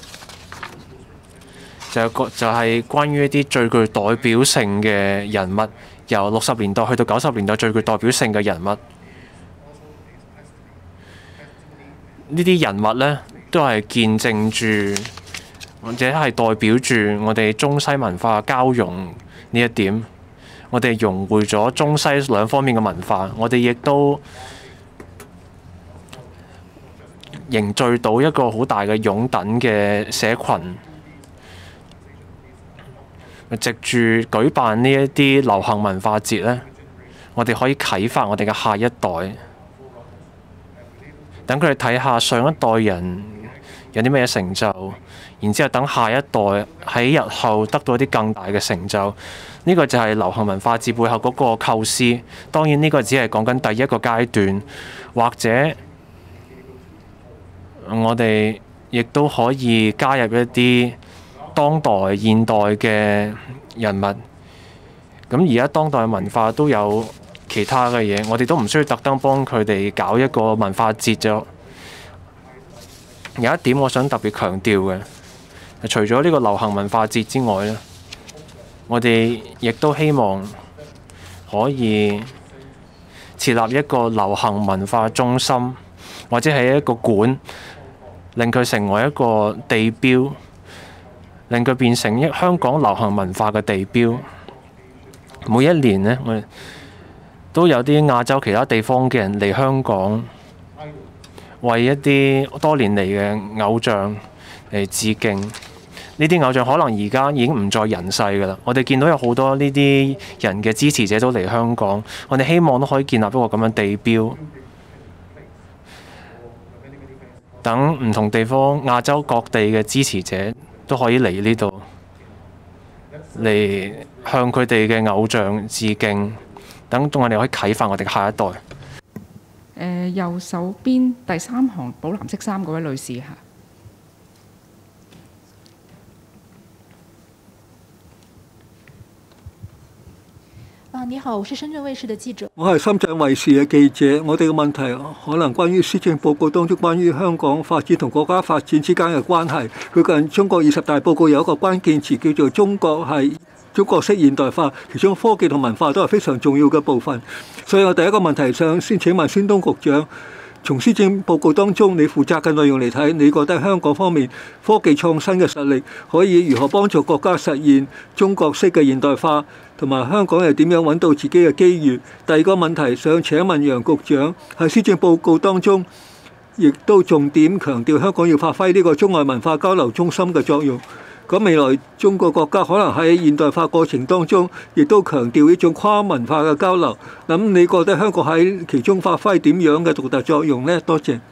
J: 就係關於一啲最具代表性嘅人物，由60年代去到90年代最具代表性嘅人物。呢啲人物呢，都係見證住或者係代表住我哋中西文化交融呢一點。我哋融匯咗中西兩方面嘅文化，我哋亦都凝聚到一個好大嘅擁躉嘅社群。藉住舉辦呢一啲流行文化節呢，我哋可以啟發我哋嘅下一代，等佢哋睇下上一代人有啲咩成就，然之後等下一代喺日後得到一啲更大嘅成就。呢個就係流行文化節背後嗰個構思。當然呢個只係講緊第一個階段，或者我哋亦都可以加入一啲當代現代嘅人物。咁而家當代文化都有其他嘅嘢，我哋都唔需要特登幫佢哋搞一個文化節啫。有一點我想特別強調嘅，除咗呢個流行文化節之外咧，我哋亦都希望可以設立一個流行文化中心，或者係一個館，令佢成為一個地標，令佢變成香港流行文化嘅地標。每一年呢，我哋都有啲亞洲其他地方嘅人嚟香港，為一啲多年嚟嘅偶像嚟致敬。呢啲偶像可能而家已經唔在人世㗎啦。我哋見到有好多呢啲人嘅支持者都嚟香港，我哋希望都可以建立一個咁樣地標，等唔同地方亞洲各地嘅支持者都可以嚟呢度，嚟向佢哋嘅偶像致敬，等我哋可以啟發我哋下一代。
A: 右手邊第三行寶藍色衫嗰位女士嚇。
K: 你好，我是深圳衛視的記者。
F: 我係深圳衛視嘅記者。我哋嘅問題可能關於施政報告當中關於香港發展同國家發展之間嘅關係。最近中國20大報告有一個關鍵詞叫做中國式現代化，其中科技同文化都係非常重要嘅部分。所以我第一個問題想先請問孫東局長，從施政報告當中你負責嘅內容嚟睇，你覺得香港方面科技創新嘅實力可以如何幫助國家實現中國式嘅現代化，同埋香港又點樣揾到自己嘅機遇？第二個問題想請問楊局長，喺施政報告當中亦都重點強調香港要發揮呢個中外文化交流中心嘅作用。咁未來中國國家可能喺現代化過程當中，亦都強調呢種跨文化嘅交流。咁你覺得香港喺其中發揮點樣嘅獨特作用呢？多謝。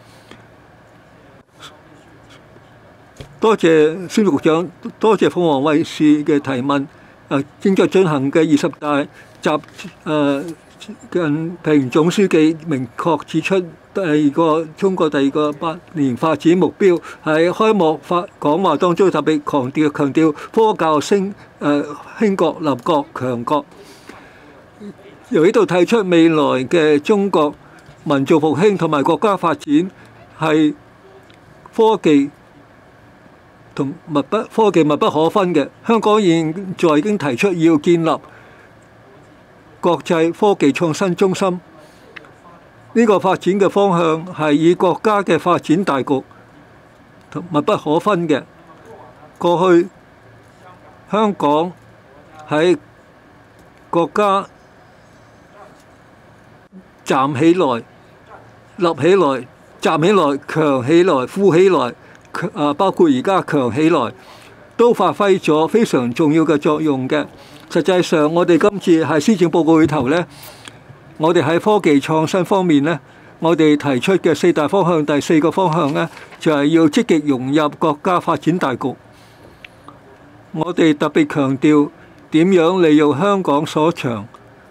F: 多謝孫局長，多謝鳳凰衛視嘅提問。正在進行嘅20大習近平總書記明確指出，中國第二個8年發展目標，喺開幕講話當中特別強調科教興國立國強國。由呢度睇出未來嘅中國民族復興同埋國家發展係科技密不可分嘅。香港現在已經提出要建立國際科技創新中心，呢個發展嘅方向係以國家嘅發展大局密不可分嘅。過去香港喺國家站起來、立起來、站起來、強起來、富起來，包括而家強起來，都發揮咗非常重要嘅作用嘅。實際上，我哋今次喺施政報告裏頭呢， 我哋喺科技創新方面呢，我哋提出嘅4大方向，第4個方向呢，就係要積極融入國家發展大局。我哋特別強調點樣利用香港所長，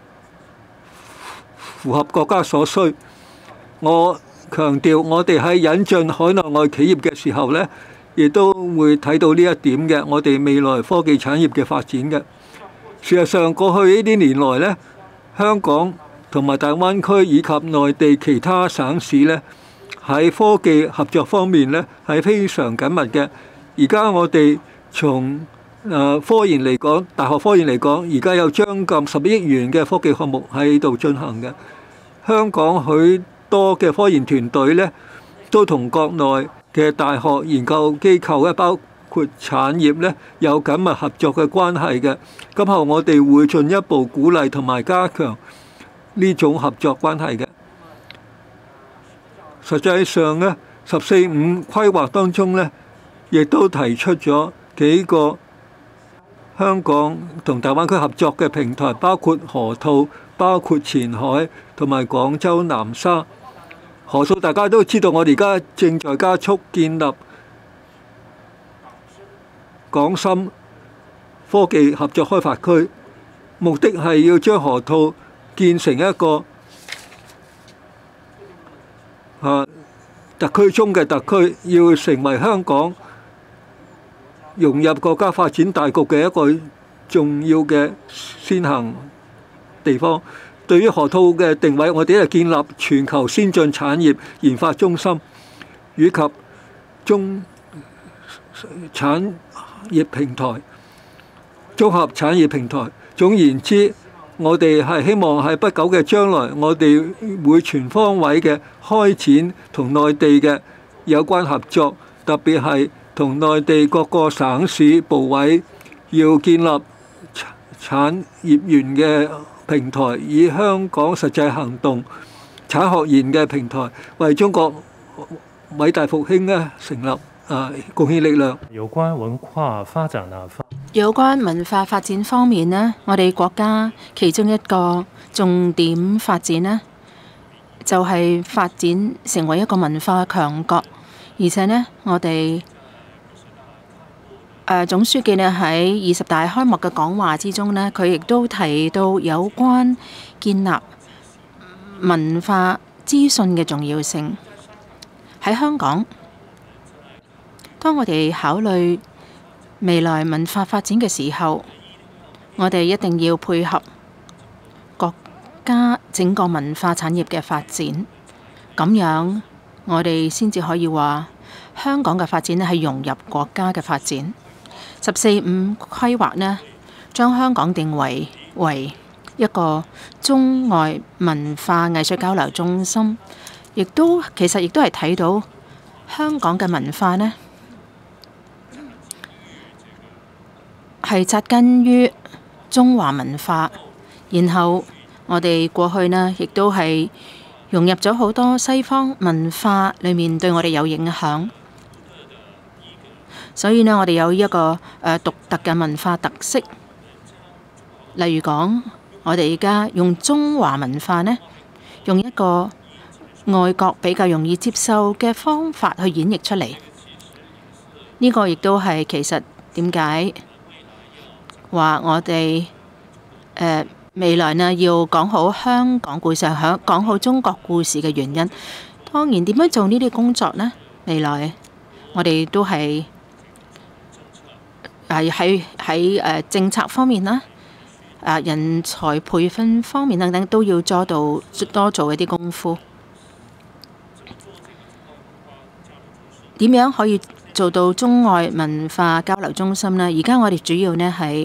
F: 符合國家所需。我強調我哋喺引進海內外企業嘅時候呢，亦都會睇到呢一點嘅，我哋未來科技產業嘅發展嘅。事實上，過去呢啲年來呢，香港同埋大灣區以及內地其他省市呢，喺科技合作方面呢，係非常緊密嘅。而家我哋從科研嚟講，大學科研嚟講，而家有將近11億元嘅科技項目喺度進行嘅。香港許多嘅科研團隊呢，都同國內嘅大學研究機構咧，包括產業呢，有緊密合作嘅關係嘅。今後我哋會進一步鼓勵同埋加強呢種合作關係嘅。實際上呢，14.5規劃當中呢，亦都提出咗幾個香港同大灣區合作嘅平台，包括河套、包括前海同埋廣州南沙。河套大家都知道，我哋而家正在加速建立港深科技合作開發區，目的係要將河套建成一個特區中嘅特區，要成為香港融入國家發展大局嘅一個重要嘅先行地方。對於河套嘅定位，我哋係建立全球先進產業研發中心，以及中產業平台、綜合產業平台。總言之，我哋係希望喺不久嘅將來，我哋會全方位嘅開展同內地嘅有關合作，特別係同內地各個省市部委要建立產業園嘅平台，以香港實際行動產學研嘅平台，為中國偉大復興呢成立貢獻力量。
B: 有關文化發展
D: 有關文化發展方面呢，我哋國家其中一個重點發展呢，就係發展成為一個文化強國，而且呢，我哋總書記呢喺20大開幕嘅講話之中呢，佢亦都提到有關建立文化資訊嘅重要性。喺香港，當我哋考慮未來文化發展嘅時候，我哋一定要配合國家整個文化產業嘅發展，咁樣我哋先至可以話香港嘅發展係融入國家嘅發展。14.5規劃呢，將香港定為一個中外文化藝術交流中心，其實亦都係睇到香港嘅文化呢係扎根於中華文化，然後我哋過去呢亦都係融入咗好多西方文化裏面對我哋有影響。所以呢，我哋有一個獨特嘅文化特色。例如講，我哋而家用中華文化呢，用一個外國比較容易接受嘅方法去演繹出嚟。呢個亦都係其實點解話我哋未來呢要講好香港故事，講好中國故事嘅原因。當然點樣做呢啲工作呢？未來我哋都係喺政策方面啦，人才培訓方面等等都要多做一啲功夫。點樣可以做到中外文化交流中心呢？而家我哋主要呢係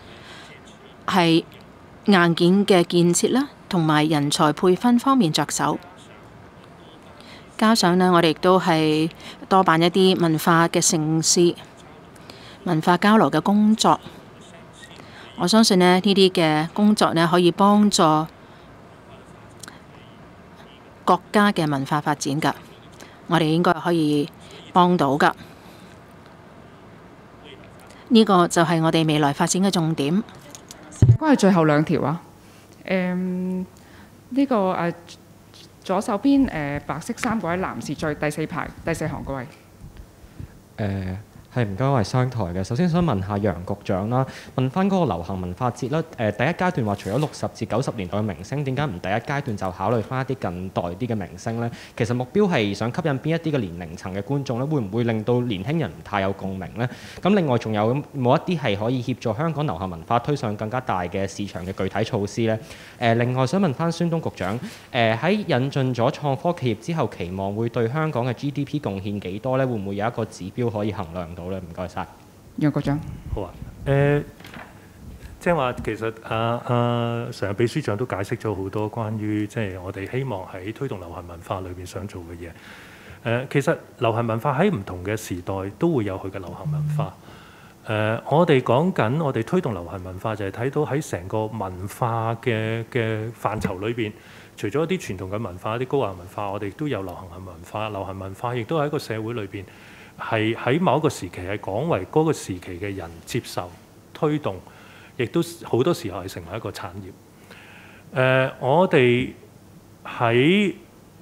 D: 硬件嘅建設啦，同埋人才培訓方面着手。加上呢，我哋亦都係多辦一啲文化嘅盛事、文化交流嘅工作。我相信呢啲嘅工作呢，可以幫助國家嘅文化發展㗎。我哋應該可以幫到㗎。呢個就係我哋未來發展嘅重點。
A: 關於最後2條啊， 呢、個左手邊白色衫嗰位男士，最第四排第四行嗰位。
L: 係唔該，我係商台嘅。首先想問下楊局長啦，問翻嗰個流行文化節啦。第一階段話除咗60至90年代嘅明星，點解唔第一階段就考慮翻一啲近代啲嘅明星呢？其實目標係想吸引邊一啲嘅年齡層嘅觀眾咧，會唔會令到年輕人唔太有共鳴呢？咁另外仲有冇一啲係可以協助香港流行文化推上更加大嘅市場嘅具體措施呢？另外想問翻孫東局長，喺引進咗創科企業之後，期望會對香港嘅 GDP 貢獻幾多呢？會唔會有一個指標可以衡量到？唔該晒，
A: 楊局長。
B: 好啊，即係話其實常任秘書長都解釋咗好多關於即係我哋希望喺推動流行文化裏邊想做嘅嘢。其實流行文化喺唔同嘅時代都會有佢嘅流行文化。我哋講緊我哋推動流行文化，就係睇到喺成個文化嘅範疇裏邊，除咗一啲傳統嘅文化、一啲高雅文化，我哋都有流行文化。流行文化亦都喺一個社會裏邊。係喺某一個時期係廣為嗰個時期嘅人接受推動，亦都好多時候係成為一個產業。我哋喺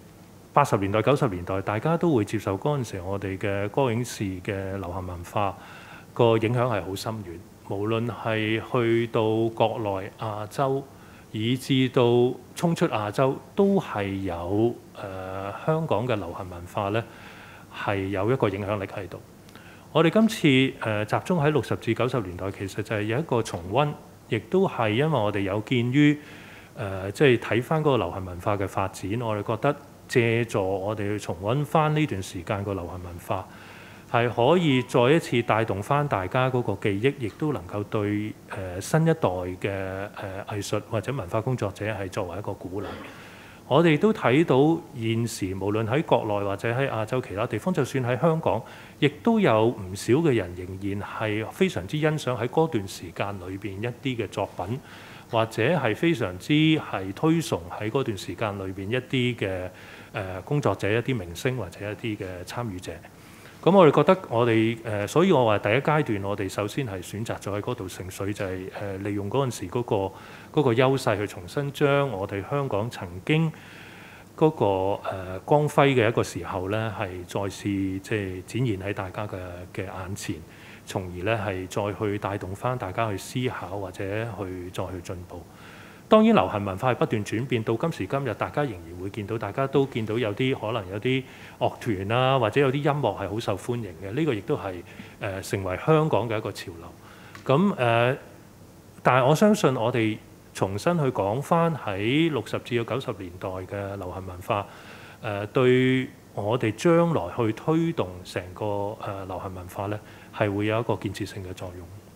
B: 80年代、90年代，大家都會接受嗰陣時我哋嘅歌影視嘅流行文化個影響係好深遠。無論係去到國內亞洲，以至到衝出亞洲，都係有香港嘅流行文化呢。係有一個影響力喺度。我哋今次集中喺60至90年代，其實就係有一個重溫，亦都係因為我哋有見於即係睇翻嗰個流行文化嘅發展，我哋覺得借助我哋去重溫翻呢段時間個流行文化，係可以再一次帶動翻大家嗰個記憶，亦都能夠對新一代嘅藝術或者文化工作者係作為一個鼓勵。我哋都睇到現時無論喺國內或者喺亞洲其他地方，就算喺香港，亦都有唔少嘅人仍然係非常之欣賞喺嗰段時間裏邊一啲嘅作品，或者係非常之係推崇喺嗰段時間裏邊一啲嘅工作者、一啲明星或者一啲嘅參與者。咁我哋覺得我哋所以我話第一階段我哋首先係選擇咗喺嗰度盛水，就係利用嗰陣時嗰個優勢去重新將我哋香港曾經嗰個光輝嘅一個時候咧，係再次即係展現喺大家嘅眼前，從而咧係再去帶動翻大家去思考或者再去進步。當然流行文化係不斷轉變，到今時今日，大家仍然會見到，大家都見到有啲可能有啲樂團啦，或者有啲音樂係好受歡迎嘅。呢個亦都係成為香港嘅一個潮流。咁但係我相信我哋重新去講翻喺60至到90年代嘅流行文化，對我哋將來去推動成個流行文化呢，係會有一個建設性嘅作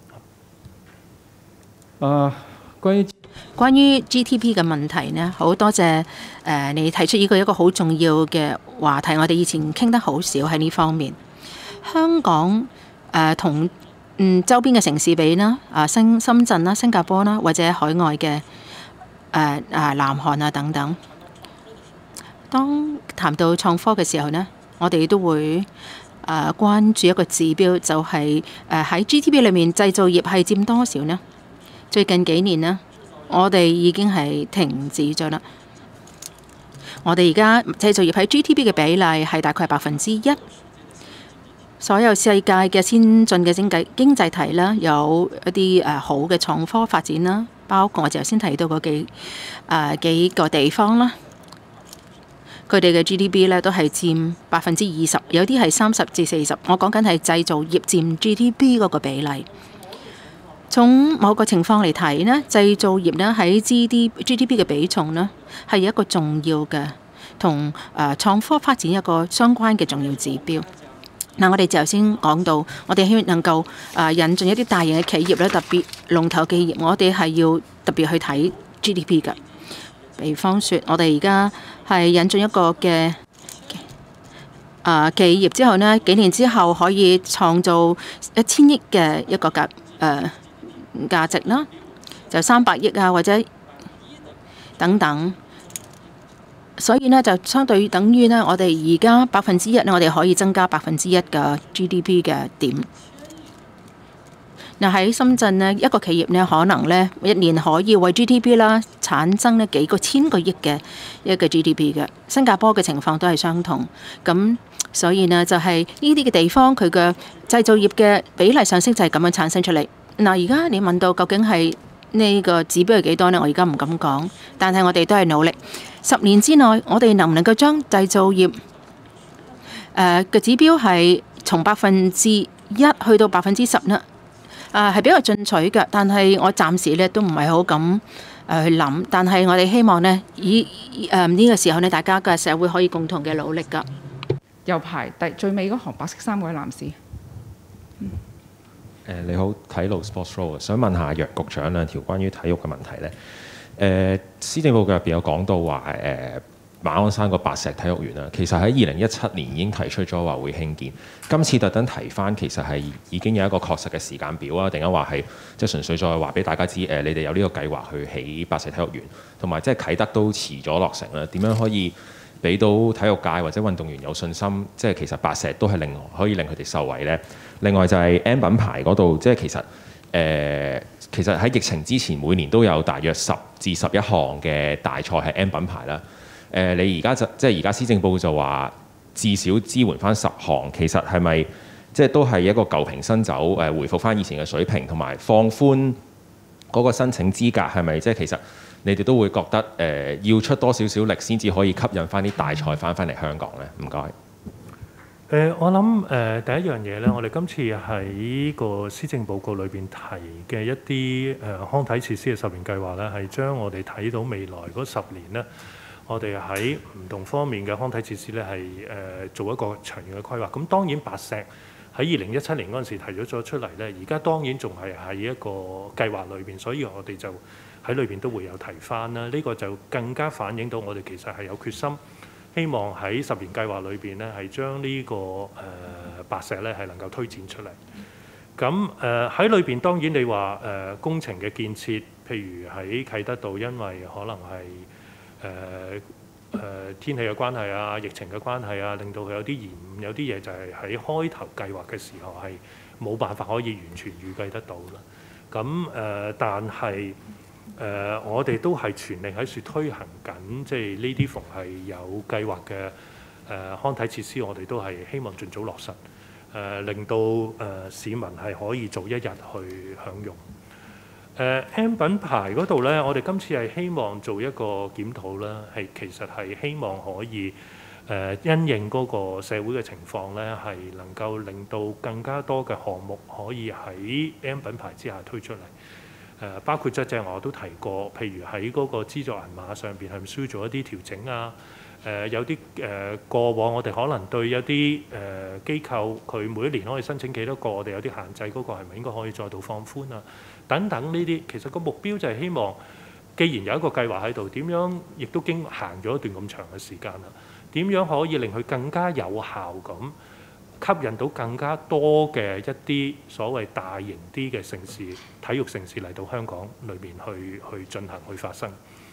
B: 用。
D: 關於 GDP 嘅問題呢，好多謝你提出呢個一個好重要嘅話題，我哋以前傾得好少喺呢方面。香港同周邊嘅城市比啦，深圳啦、新加坡啦，或者海外嘅南韓啊等等。當談到創科嘅時候呢，我哋都會關注一個指標，就係喺 GDP 裏面製造業係佔多少呢？最近幾年呢，我哋已經係停止咗啦。我哋而家製造業喺 GDP 嘅比例係大概1%。所有世界嘅先進嘅經濟體啦，有一啲好嘅創科發展啦，包括我頭先提到嗰幾個地方啦，佢哋嘅 GDP 咧都係佔20%，有啲係30至40。我講緊係製造業佔 GDP 嗰個比例。從某個情況嚟睇呢，製造業呢喺 GDP 嘅比重呢係一個重要嘅同創科發展一個相關嘅重要指標。嗱，我哋頭先講到，我哋希望能夠引進一啲大型嘅企業咧，特別龍頭企業，我哋係要特別去睇 GDP 㗎。比方說，我哋而家係引進一個嘅企業之後呢，幾年之後可以創造1000億嘅一個價值啦，就300億啊，或者等等。所以呢，就相對等於呢，我哋而家1%呢，我哋可以增加1%嘅 GDP 嘅點。 嗱喺深圳呢，一個企業呢，可能呢一年可以為 GDP 啦產生呢幾個千個億嘅一個 GDP 嘅。新加坡嘅情況都係相同，咁所以呢，就係呢啲嘅地方佢嘅製造業嘅比例上升就係咁樣產生出嚟。嗱而家你問到究竟係呢個指標係幾多呢？我而家唔敢講，但係我哋都係努力。10年之內，我哋能唔能夠將製造業嘅指標係從1%去到10%呢？係比較進取嘅，但係我暫時咧都唔係好敢去諗。但係我哋希望呢，以呢個時候呢，大家嘅社會可以共同嘅努力㗎。
A: 右排最尾嗰行白色衫嗰位男士。
M: 你好，啟路 Sports Row， 想問下楊局長兩條關於體育嘅問題咧。施政報告入邊有講到話馬鞍山個白石體育園啦，其實喺2017年已經提出咗話會興建。今次特登提翻，其實係已經有一個確實嘅時間表啊，定係話係即係純粹再話俾大家知你哋有呢個計劃去起白石體育園，同埋即係啟德都遲咗落成啦。點樣可以俾到體育界或者運動員有信心？即係其實白石都係可以令佢哋受惠呢？另外就係 M 品牌嗰度，即係其實喺疫情之前每年都有大約10至11項嘅大賽係 M 品牌啦。你而家即係而家施政報告就話至少支援翻10項，其實係咪即係都係一個舊瓶新酒回復翻以前嘅水平，同埋放寬嗰個申請資格係咪即係其實你哋都會覺得要出多少少力先至可以吸引翻啲大賽翻嚟香港呢？唔該。
B: 我諗第一樣嘢咧，我哋今次喺個施政報告裏邊提嘅一啲康體設施嘅10年計劃咧，係將我哋睇到未來嗰10年咧，我哋喺唔同方面嘅康體設施咧係做一個長遠嘅規劃。咁當然白石喺2017年嗰陣時提咗出嚟咧，而家當然仲係喺一個計劃裏邊，所以我哋就喺裏邊都會有提翻啦。呢個就更加反映到我哋其實係有決心。希望喺10年計劃裏邊咧，係將呢個白石咧係能夠推展出嚟。咁喺裏邊當然你話工程嘅建設，譬如喺啟德道，因為可能係天氣嘅關係啊、疫情嘅關係啊，令到佢有啲延誤，有啲嘢就係喺開頭計劃嘅時候係冇辦法可以完全預計得到啦。咁但係我哋都係全力喺處推行緊，即係呢啲逢係有計劃嘅康體設施，我哋都係希望盡早落實，令到市民係可以早一日去享用。M 品牌嗰度呢，我哋今次係希望做一個檢討啦，係其實係希望可以因應嗰個社會嘅情況呢，係能夠令到更加多嘅項目可以喺 M 品牌之下推出嚟。包括即係我都提過，譬如喺嗰個資助銀碼上邊係咪需要做一啲調整啊？有啲過往我哋可能對有啲機構佢每一年可以申請幾多個，我哋有啲限制，嗰個係咪應該可以再度放寬啊？等等呢啲，其實個目標就係希望，既然有一個計劃喺度，點樣亦都經行咗一段咁長嘅時間啦，點樣可以令佢更加有效咁吸引到更加多嘅一啲所謂大型啲嘅城市、體育城市嚟到香港裏面去進行去發生。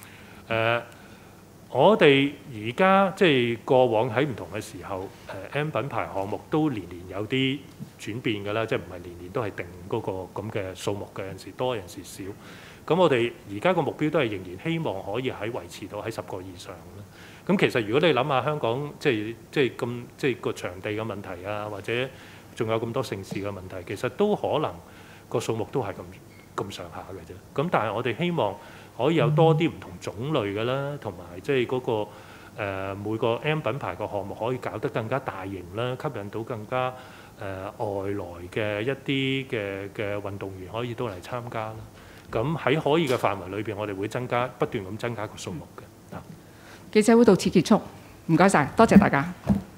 B: 我哋而家即係過往喺唔同嘅時候，M 品牌項目都年年有啲轉變㗎啦，即係唔係年年都係定嗰個咁嘅數目嘅，有陣時多，有陣時少。咁我哋而家個目標都係仍然希望可以喺維持到喺10個以上啦。咁其實如果你諗下香港即係個場地嘅問題啊，或者仲有咁多盛事嘅問題，其實都可能個數目都係咁上下嘅啫。咁但係我哋希望可以有多啲唔同種類嘅啦，同埋即係嗰個每個 M 品牌個項目可以搞得更加大型啦，吸引到更加外來嘅一啲嘅運動員可以都嚟參加啦。咁喺可以嘅範圍裏邊，我哋會不斷咁增加個數目嘅。
A: 記者會到此結束，唔該晒，多謝大家。